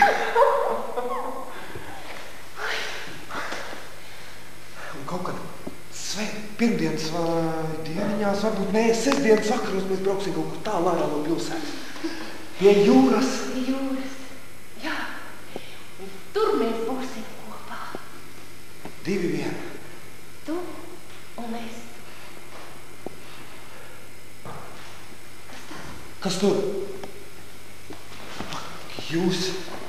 Un kaut kad svēt, pirmdienas vai dieniņās, varbūt nē, sestdienas vakaros mēs brauksim kaut kur tālu ārā no pilsētas. Pie jūras. Pie jūras. Jā. Un tur mēs būsim kopā. Divi vien. Tu un es. Kas tur? Jūs.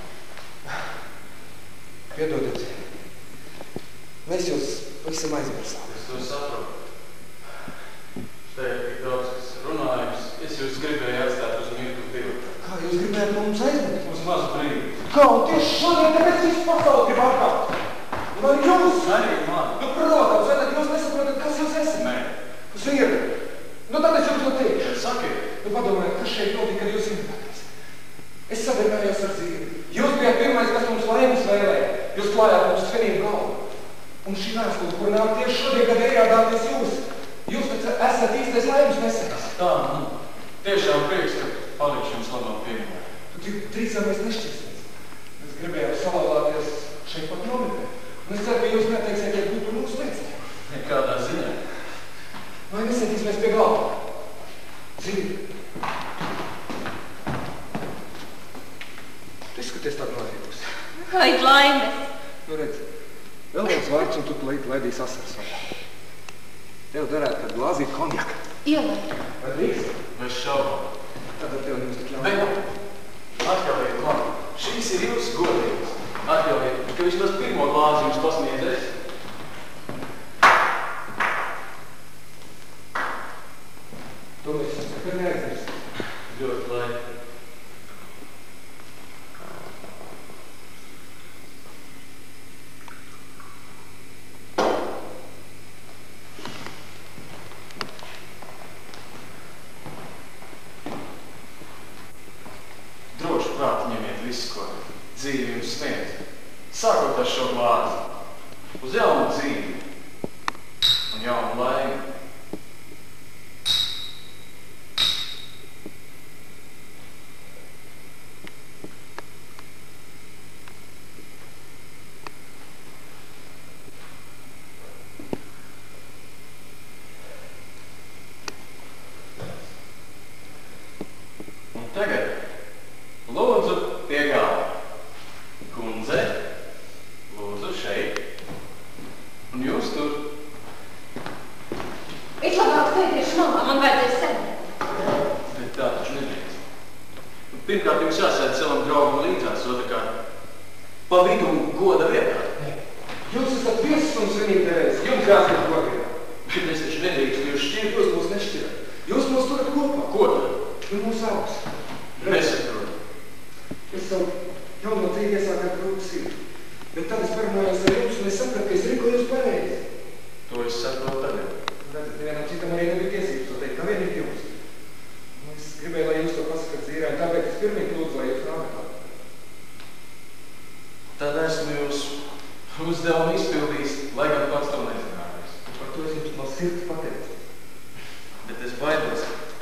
Piedodiet. Mēs jūs visam aizmirsām. Es to saprotu. Te ir tik daudz, kas runājums. Es jūs gribēju atstāt uz mirkli divu. Kā jūs gribējāt no mums aizmirst? Uz mazu brīdi. Kā? Un tieši šodien tāpēc visu pasauli grib atkārt. Vai jūs? Arī man. Nu, protams, vai tad jūs nesaprotat, kas jūs esat? Nē. Kas ir? Nu, tad es jums to teikšu. Sakiet. Nu, padomājiet, kas šeit notika, kad jūs invitēties. Es sadarbējos ar dzīvi. Jūs bijāt pirmais, kas mums laimes vēlēja. Jūs klājāt mums svinību galvu. Un šī vēstule, kur nāk tieši šodien, kad ierādāties jūs, jūs esat īstais laimes nesējs. Tā, nu, tiešām prieks, ka palikšu jums labāk pieminēt. Tu tik drīzāk mēs nešķirsimies. Mēs gribējām salauzāties šeit pat nometnē. Un es ceru, ka jūs neteiksiet, ja būtu mūsu liecē. Nekādā ziņā. Vai nesētīsimies pie galva? Zini. Tu izskaties tā nozīmes. Ai, laimes. Nu redz, vēl viens vārds un tu plīt laidīs asaras vaļā. Tev darētu, kad glāzīt konjaka. Ielai. Vai drīkst? Vai šaubām? Tad ar tev nemaz tik ļaun. Bet atļaujiet man. Šīs ir jūsu godības. Atļaujiet, ka vismaz pirmo glāzi jums pasniedzēs. To mēs jums nekad neaizmirsim. Ļoti labi. Droši prāti ņemiet visu, ko dzīvi jums sniedz. Sākot ar šo glāzi. Uz jaunu dzīvi un jaunu laimi. Tagad lūdzu pie galva. Kundze, lūdzu šeit. Un jūs tur. Es labāk sēdiešu malā, man vajadzēs sēdēt. Bet tā taču nedrīkst. Pirmkārt, jums jāsēd savam draugam līdzās, otrkārt, pa vidu un goda vietā. Jūs esat viesis un svinīgi reizi. Jums jāskat godībā. Bet es taču nedrīkst jūs šķirt. Jūs mūs nešķirat. Jūs mūs turat kopā. Ko tad? Un mūs augs. Nesaprotu. Es savu jauno dzīvi iesāku ar grūtu sirdi. Bet tad es parunājos ar jums un es sapratu, ka es rīkojos pareizi. To es saprotu tagad. Redzat, nevienam citam arī nebija tiesības to teikt, kā vienīgi jums. Un es gribēju, lai jūs to pasakat dzīvē, tāpēc es pirmīgi lūdzu, lai jūs nākat. Tad esmu jūs uzdevumu izpildījis, lai gan pats to nezināties. Par to es jums no sirds pateicu. Bet es baidos.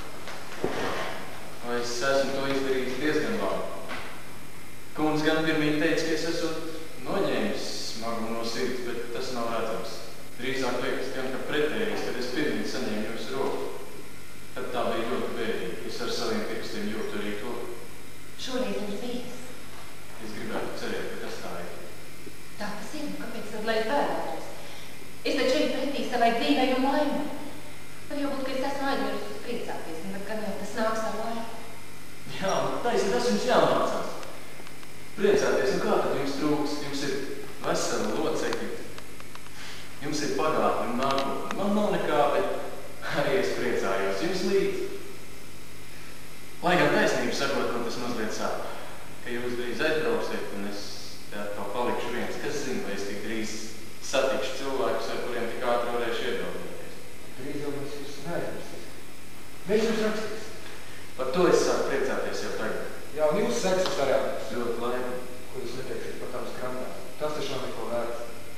Vai es esmu to izdarījis diezgan labi. Kundze gan pirmīgi teica, ka es esmu noņēmis smagu no sirds, bet tas nav redzams. Drīzāk liekas, gan ka pretējais, kad es pirmīgi saņēmu jūsu roku. Tad tā bija ļoti bēdīgi. Es ar saviem pirkstiem jūtu arī to. Šoreiz viņš bijis. Es gribētu cerēt, ka tas tā ir. Tā tas ir, nu kāpēc tad, lai es bēdātos? Es taču eju pretī savai dzīvei un laimai. Var jau būt, ka es esmu aizmirsus priecāties, un tad gan jau tas nāks ar laiku. Jā, taisni, tas jums jāmācās. Priecāties, nu kā tad jums trūks? Jums ir veseli locekļi. Jums ir pagātne un nākotne. Man nav nekā, bet arī es priecājos jums līdzi. Lai gan taisnību sakot, man tas mazliet sāp. Ka jūs drīz aizbrauksiet un es te atkal palikšu viens. Kas zina, vai es tik drīz satikšu cilvēkus, ar kuriem tik ātri varēšu iedraudīties. Drīz jau mēs jūs neaizmirsīs. Mēs jums rakstīs. Par to es sāku priecāties jau tagad. Jā, un jūs seksas varētu. Ļoti laimi. Ko jūs neteiksiet par tām skrantām? Tas taču nav neko vērts.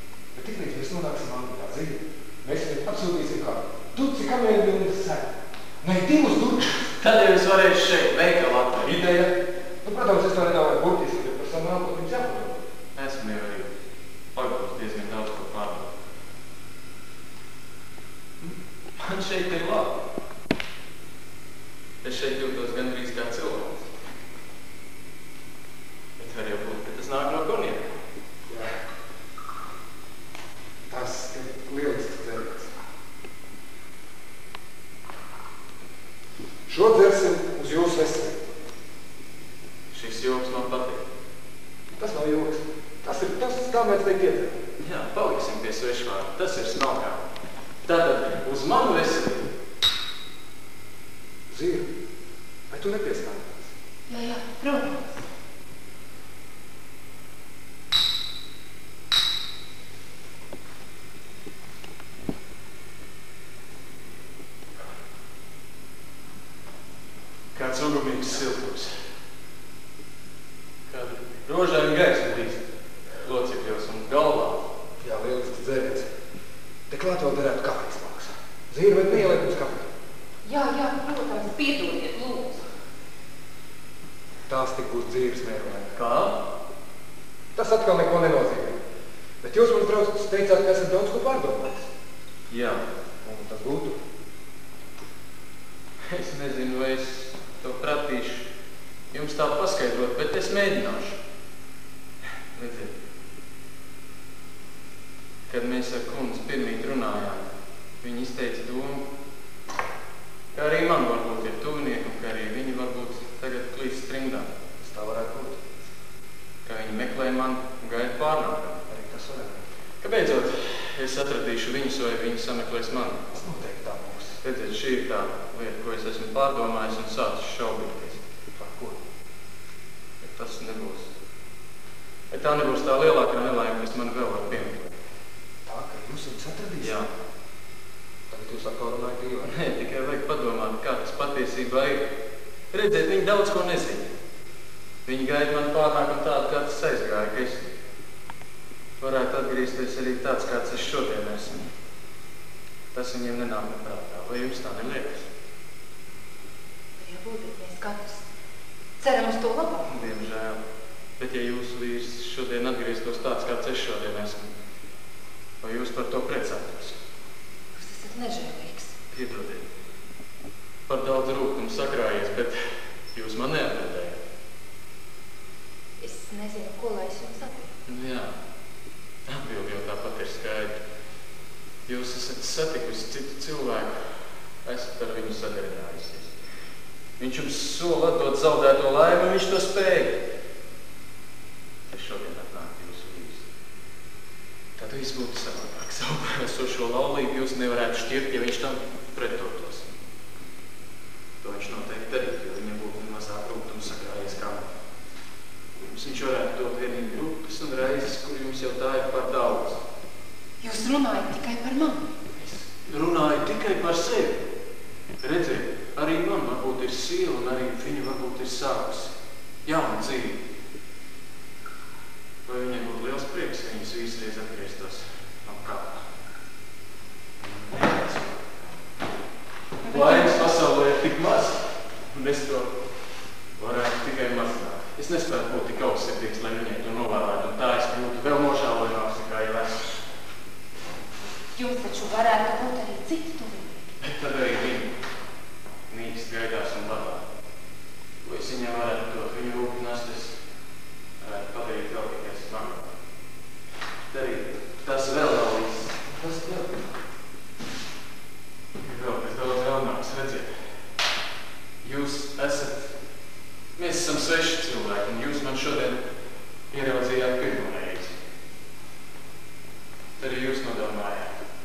apsūtīsim kādu. Duci kamērbildes sēd. Nē, divus dučus. Tad jau es varēšu šeit veikalu atvērt. Ideja. Nu, protams, es to nedāvāju burtiski, bet par savu nākotni jums jāpadod. Esmu jau arī pagūst diezgan daudz ko pārdot. Man šeit ir labi. Es šeit jūtos gandrīz kā cilvēks. Bet var jau būt, ka tas nāk no konjaka. Jā. Tas ir lielisks dzēriens. Šo dzersim uz jūsu veselību. Šis joks man patīk. Tas nav joks. Tas ir tas, kā mēs teikt iedzer. Jā, paliksim pie svešvārdu. Tas ir smalkā. Tātad uz manu veselību. Zīri, vai tu nepieskāpās? Jā, jā, protams. Kāds ugumīgs siltums. Kāda rožaina gaisma līdz locekļos un galvā. Jā, lielisks dzēriens. Te klāt vēl derētu kafijas maksā. Zīri, vai neieliek mums kafiju? Jā, jā, protams, piedodiet, lūdzu. Tās tik būs dzīves mērķi. Kā? Tas atkal neko nenozīmē. Bet jūs, mans draugs, teicāt, ka esat daudz ko pārdomājis. Jā. Un tas būtu? Es nezinu, vai es to pratīšu jums tā paskaidrot, bet es mēģināšu. Redziet, kad mēs ar kundzi pirmīt runājām, viņi izteica domu, ka arī man varbūt ir tuvinieki un ka arī viņi varbūt tagad klīst strindā. Tas tā varētu būt. Ka viņi meklē man un gaida pārnākumu. Arī tas varētu būt. Ka beidzot es atradīšu viņus vai viņi sameklēs mani. Tas noteikti tā būs. Redziet, šī ir tā lieta, ko es esmu pārdomājis un sācis šaubīties. Par ko? Bet tas nebūs. Bet tā nebūs tā lielākā nelaime, kas man vēl var piemeklēt. Tā, ka jūs viņus atradīsiet? Jā. Tagad jūs atkal runājat dīvaini. Nē, tikai vajag padomāt, kā tas patiesībā ir. Redziet, viņi daudz ko nezina. Viņi gaida man pārnākumu tādu, kā tas aizgāja, ka es varētu atgriezties arī tāds, kāds es šodien esmu. Tas viņiem nenāk neprātā. Vai jums tā neliekas? Varbūt, bet mēs katrs ceram uz to labāk. Diemžēl. Bet ja jūsu vīrs šodien atgrieztos tāds, kāds es šodien esmu, vai jūs par to priecātos? Jūs esat nežēlīgs. Piedodiet. Par daudz rūkumu sakrājies, bet jūs man neatbildējāt. Es nezinu, ko lai es jums atbildu. Nu jā, atbildi jau tāpat ir skaidra. Jūs esat satikusi citu cilvēku, esat ar viņu sadarinājusies. Viņš jums sola atdot zaudēto laimi, un viņš to spēja. Es šodien atnāku jūsu vīrs. Tad viss būtu savādāk. Savu par esošo laulību jūs nevarētu šķirt, ja viņš tam pretotos. To viņš noteikti darīt, jo viņam būtu mazāk rūgtumu sakrājies kā man. Jums viņš varētu dot vienīgi grupas un reizes, kur jums jau tā ir par daudz. Jūs runājat tikai par mani. Es runāju tikai par sevi. Redziet, arī man varbūt ir siela un arī viņa varbūt ir sākusi jauna dzīve. Vai viņai būtu liels prieks, ka viņas vīsreiz atgrieztos no kāpā? Laimes pasaulē ir tik maz, un es to varētu tikai mazināt. Es nespētu būt tik augstsirdīgs, lai viņai to novērētu, un tā es kļūtu vēl nožēlojamāks nekā jau esmu. Jums taču varētu būt arī citi tuvinieki. Bet tad arī viņi mīkst gaidās un badā. Ko es viņai varētu dot? Viņu rūpinās, es varētu padarīt vēl tikai smagāk. Darīt, tas vēl nav viss. Tas vēl. Ir vēl pēc daudz galvenāks, redziet. Jūs esat, mēs esam sveši cilvēki, un jūs man šodien ieraudzījāt pirmo reizi. Tad arī jūs nodomājāt.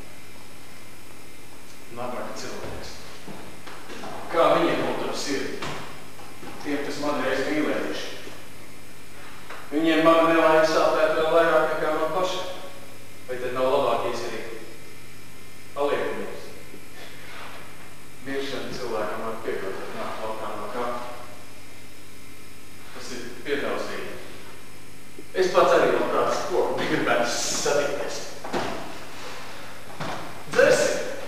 Labāk cilvēks. Kā viņiem būtu ap sirdi? Tiem, kas man reiz mīlējuši. Viņiem man nelaimes sāpēt vēl vairāk nekā man pašai. Vai tad nav labāk izdarīt? Paliekamies. Miršana cilvēkam var piedot, tad nāk laukā no kāpa. Tas ir piedraudzīgi. Es pats arī labprāt skoku negribētu satikties. Dzersim!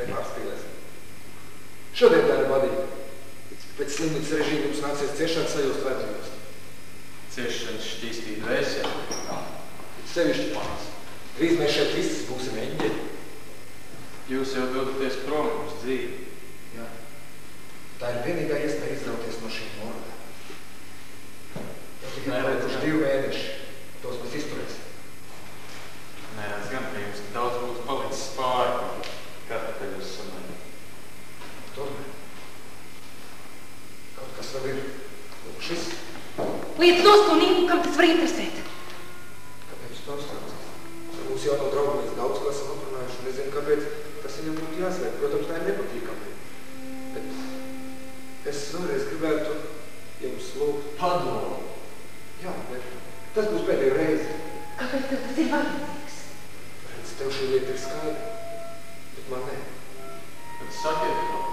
Vai pārspīlēsim. Šodien tā ir vadība. Pēc slimnīcas režīma jums nācies ciešāk sajūst vērtījos. Ciešanas šķīstīt vēsē. Jā, sevišķi pāns. Drīz mēs šeit visi būsim eņģeļi. Jūs jau dodaties prom uz dzīvi. Jā. Tā ir vienīgā iespēja izrauties no šīm norodēm. Jau tikai palikuši divi mēneši. Tos mēs izturēsim. Nē, es gan, ka jums daudz būtu palicis pāri, kartupeļu uz samaiņu. Tomēr. Kaut kas vēl ir. Lūk, šis. Liec nost un Ingu, kam tas var interesēt. Kāpēc jūs to apstācīs? Mums jau no draugu mēs daudz ko esam aprunājuši un nezinu, kāpēc tas viņam būtu jāslēg. Protams, tā ir nepatīkami. Bet es vēlreiz gribētu jums lūgt Padomu. Jā, bet tas būs pēdējo reizi. Kāpēc tev tas ir vajadzīgs? Redz, tev šī lieta ir skaidra, bet man ne. Tad sakiet to.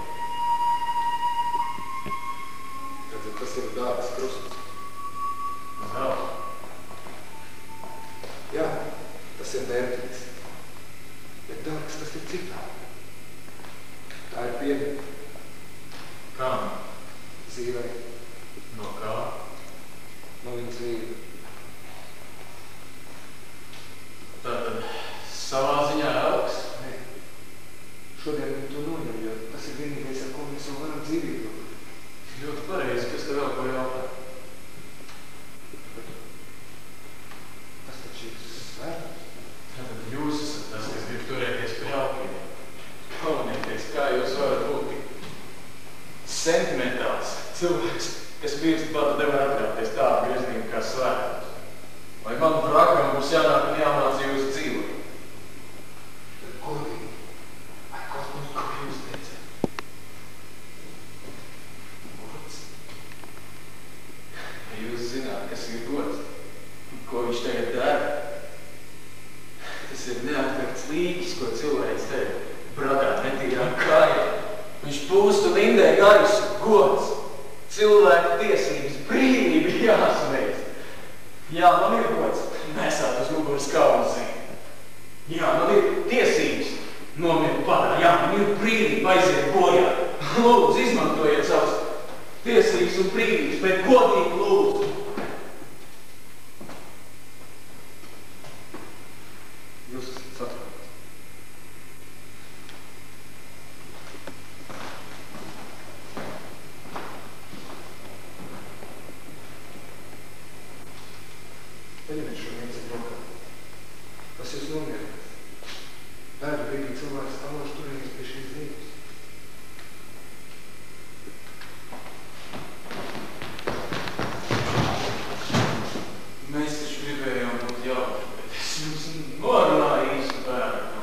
Redzat, tas ir dārgs krusts. Vēl. Jā, tas ir vērtīgs. Bet dārgs tas ir citādi. Tā ir piemēra. Kam? Zīvei. No kā? No viņa dzīve. Tātad savā ziņā augs? Nē. Šodien viņi to noņem, jo tas ir vienīgais, ar ko mēs vēl varam dzīvību. Ļoti pareizi, kas tev vēl ko jautā? Tas taču ir svērts. Tātad jūs esat tas, kas grib turēties pie aukiem. Pamanieties, kā jūs varat būt tik sentimentāls cilvēks, kas mirst badu nevar atļauties tādu grieznību kā svētums. Vai man brakam būs jānāk un jāmāc jūs dzīvot? Tad godīgi, vai kaut mums, ko jūs teicāt? Gods. Ja jūs zināt, kas ir gods, ko viņš tagad dara, tas ir neatkarts līķis, ko cilvēks tev bradā netīrā kāja. Viņš pūst un indē gaisu, gods, cilvēku tiesības, brīvība jāsmeist. Jā, man ir gods nesāt uz muguras kauzi. Jā, man ir tiesības nomirt padā. Jā, man ir brīvība aiziet bojā. Lūdzu, izmantojiet savas tiesības un brīvības, bet godīgi lūdzu. Jūs esat satrauc. Paņemiet šo mieci brokā. Tas jūs nomierinās. Bēdu brīdī cilvēks stāvoši turējies pie šīs dzīves. Mēs taču gribējām būt jautri, bet es jums norunāju īstu bērnu.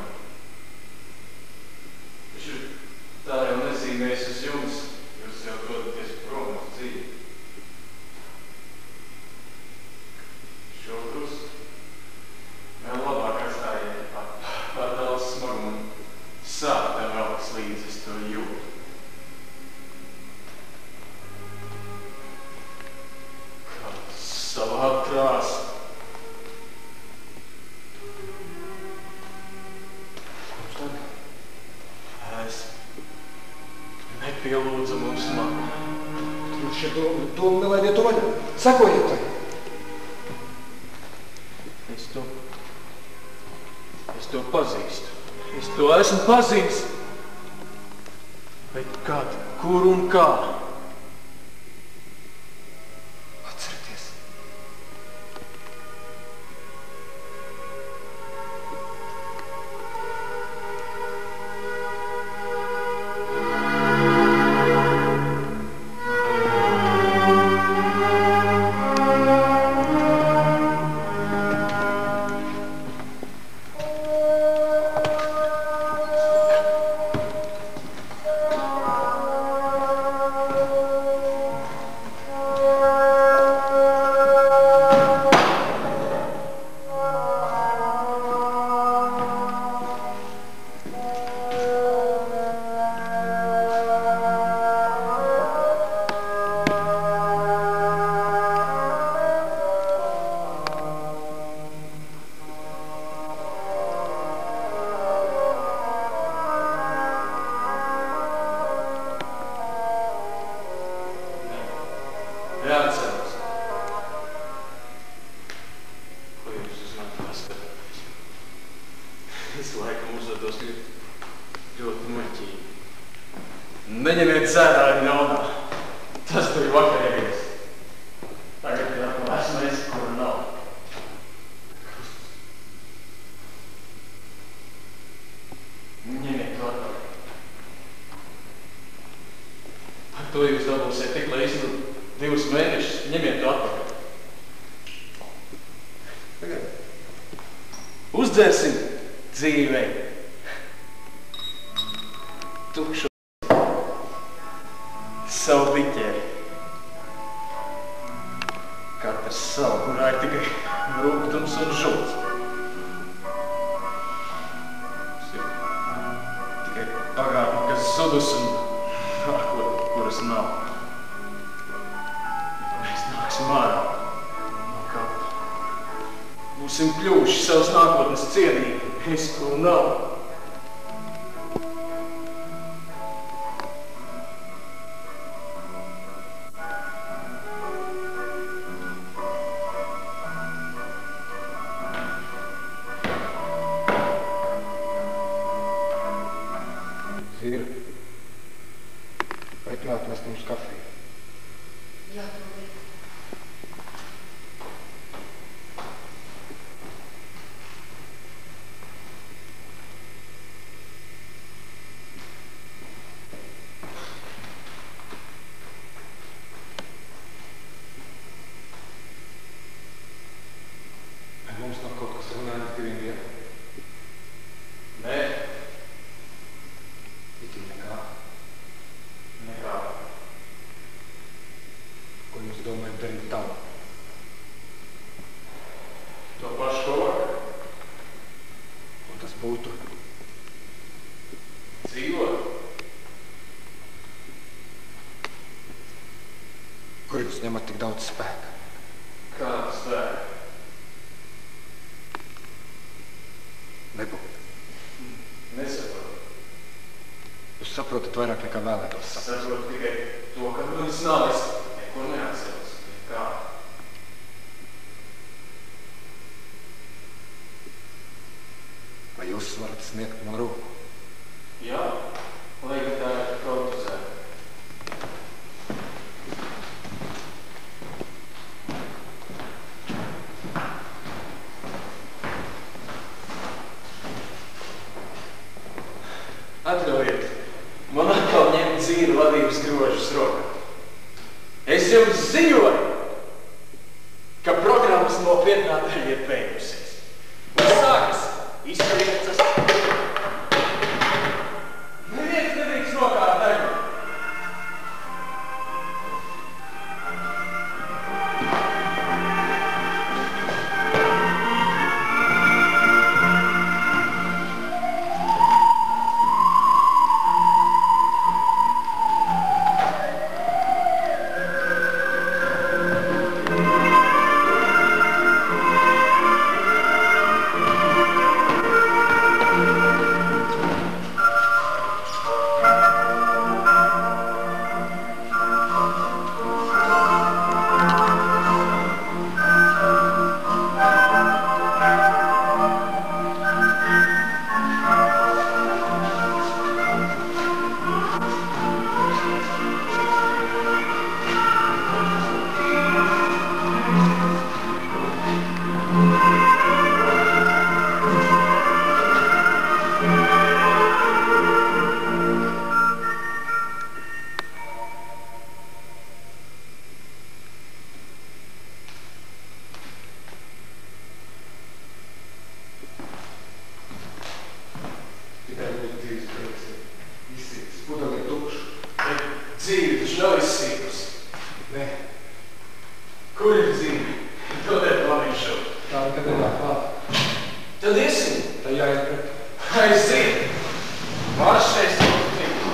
Taču tā jau nezīmēs uz jums, jūs jau dodaties prom uz dzīvi. Šo krustu vēl labāk atstājiet par, par daudz smagu un sāp tev velks līdz es to jūtu. Kā savā krāsā. Mums tagad. Es nepielūdzu mums smagu. Jūs šeit to, to nelaidiet to vaļā. Sakojiet tai. Es to, es to pazīstu. Es to esmu pazīst. Bet kad, kur un kā? Atcerieties. ļoti muļķīgi. Neņemiet sērā ļaunā. Tas tur ir vakarējies. Tagad ir atkal esmu es, kura nav. Ņemiet to atpakaļ. Par to jūs dabūsiet tik, lai iztur divus mēnešus. Ņemiet to atpakaļ. Tagad uzdzērsim dzīvei. Tukšu savu biķeri. Katrs savu, kurā ir tikai rūgtums un žults. Tas ir tikai pagātne, kas zudus un nākotne, kuras nav. Mēs nāksim ārā no kapa. Būsim kļuvuši savas nākotnes cienīgi, es, kuru nav. Zīra, vai tu atnest mums kafiju? Jā, tūlīt. Vai mums nav kaut kas runājums diviem vienam? Nē, It nekā. nekā. Ko jūs domājat darīt tālāk? To pašu ko vakar. Un tas būtu? Dzīvot. Kur jūs ņemat tik daudz spēka? Kāda spēka? Nebūt. Nesaprotu. Jūs saprotat vairāk nekā vēlētos saprast. Saprotu tikai to, ka runas nav, es neko neatceros. Nekā. Vai jūs varat sniegt man roku? Jā, lai gan tā ir kautizēta. Atļaujiet, man atkal ņemt dzīvi vadības grožus rokā. Es jums ziņoju, ka programmas nopietnā daļa ir beigusies. Un sākas izpaliecas. Neviens nedrīkst rokā daļu. Tikai lūdzu dzīves prieks ir izsīts. Pudeli ir tukšu. Dzīve taču nav izsīkusi. Nē, Kur ir dzīve? Dodiet man viņš šo. tā nekad nenāk klāt. Tad iesim. Tā jāiet pret. Aiziet. Maršēs to tik.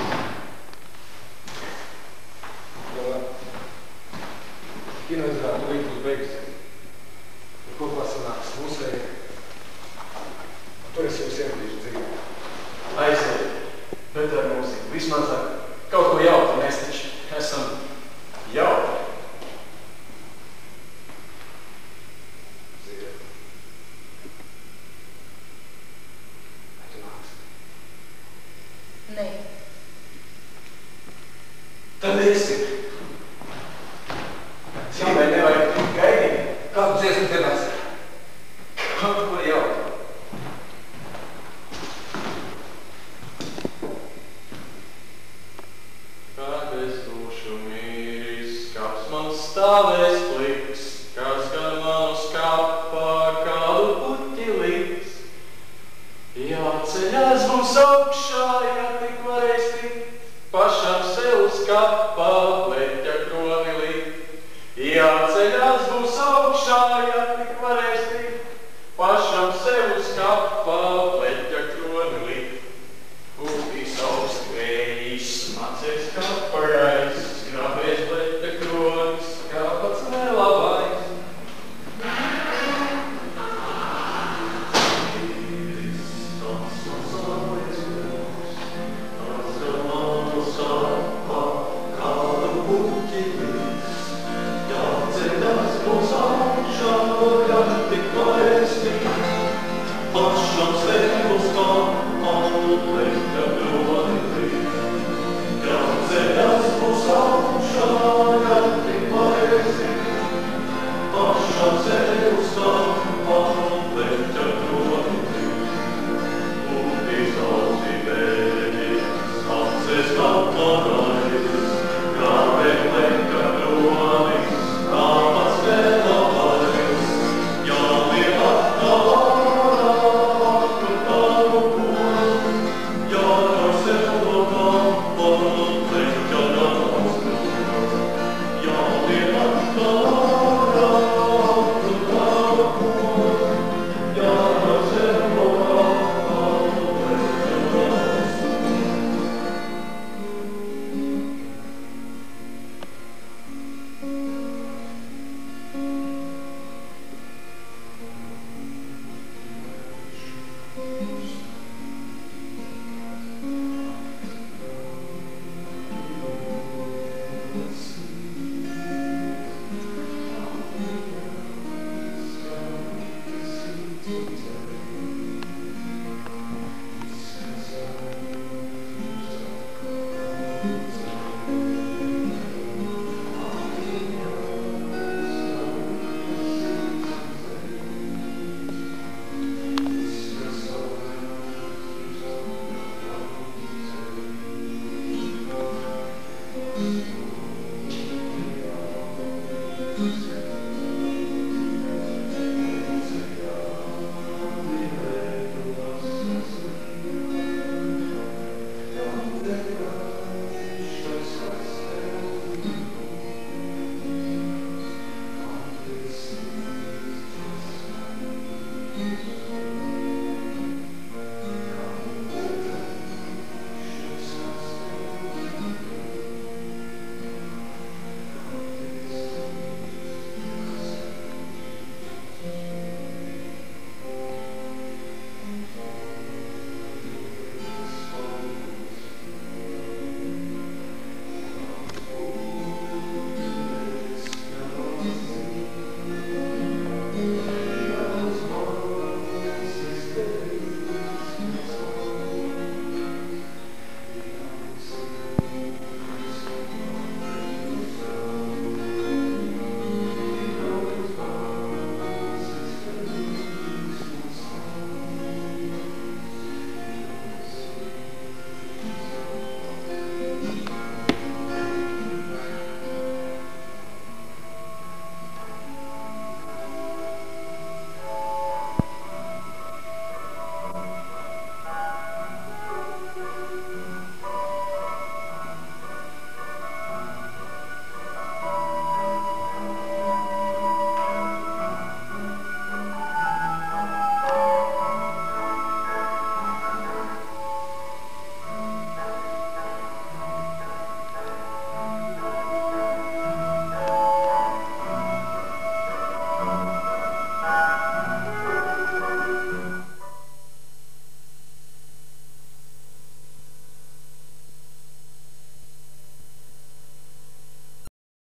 Jo kinoizrāde tūlīt būs beigusies. Un kopā sanāks mūsēji. Un tur es jūs ieradīšu dzīvē. Aiziet. Bet ar mūziku. Vismaz ar kaut ko jautu. Mēs taču esam jauti. Zīve. Vai tu nāksi? Nē. Tad iesim. Dzīvē nevajag tik gaidīt. Kādu dziesmu te mēs? Kaut ko jau. Kad es būšu mīris, kāps man stāvēs plikt.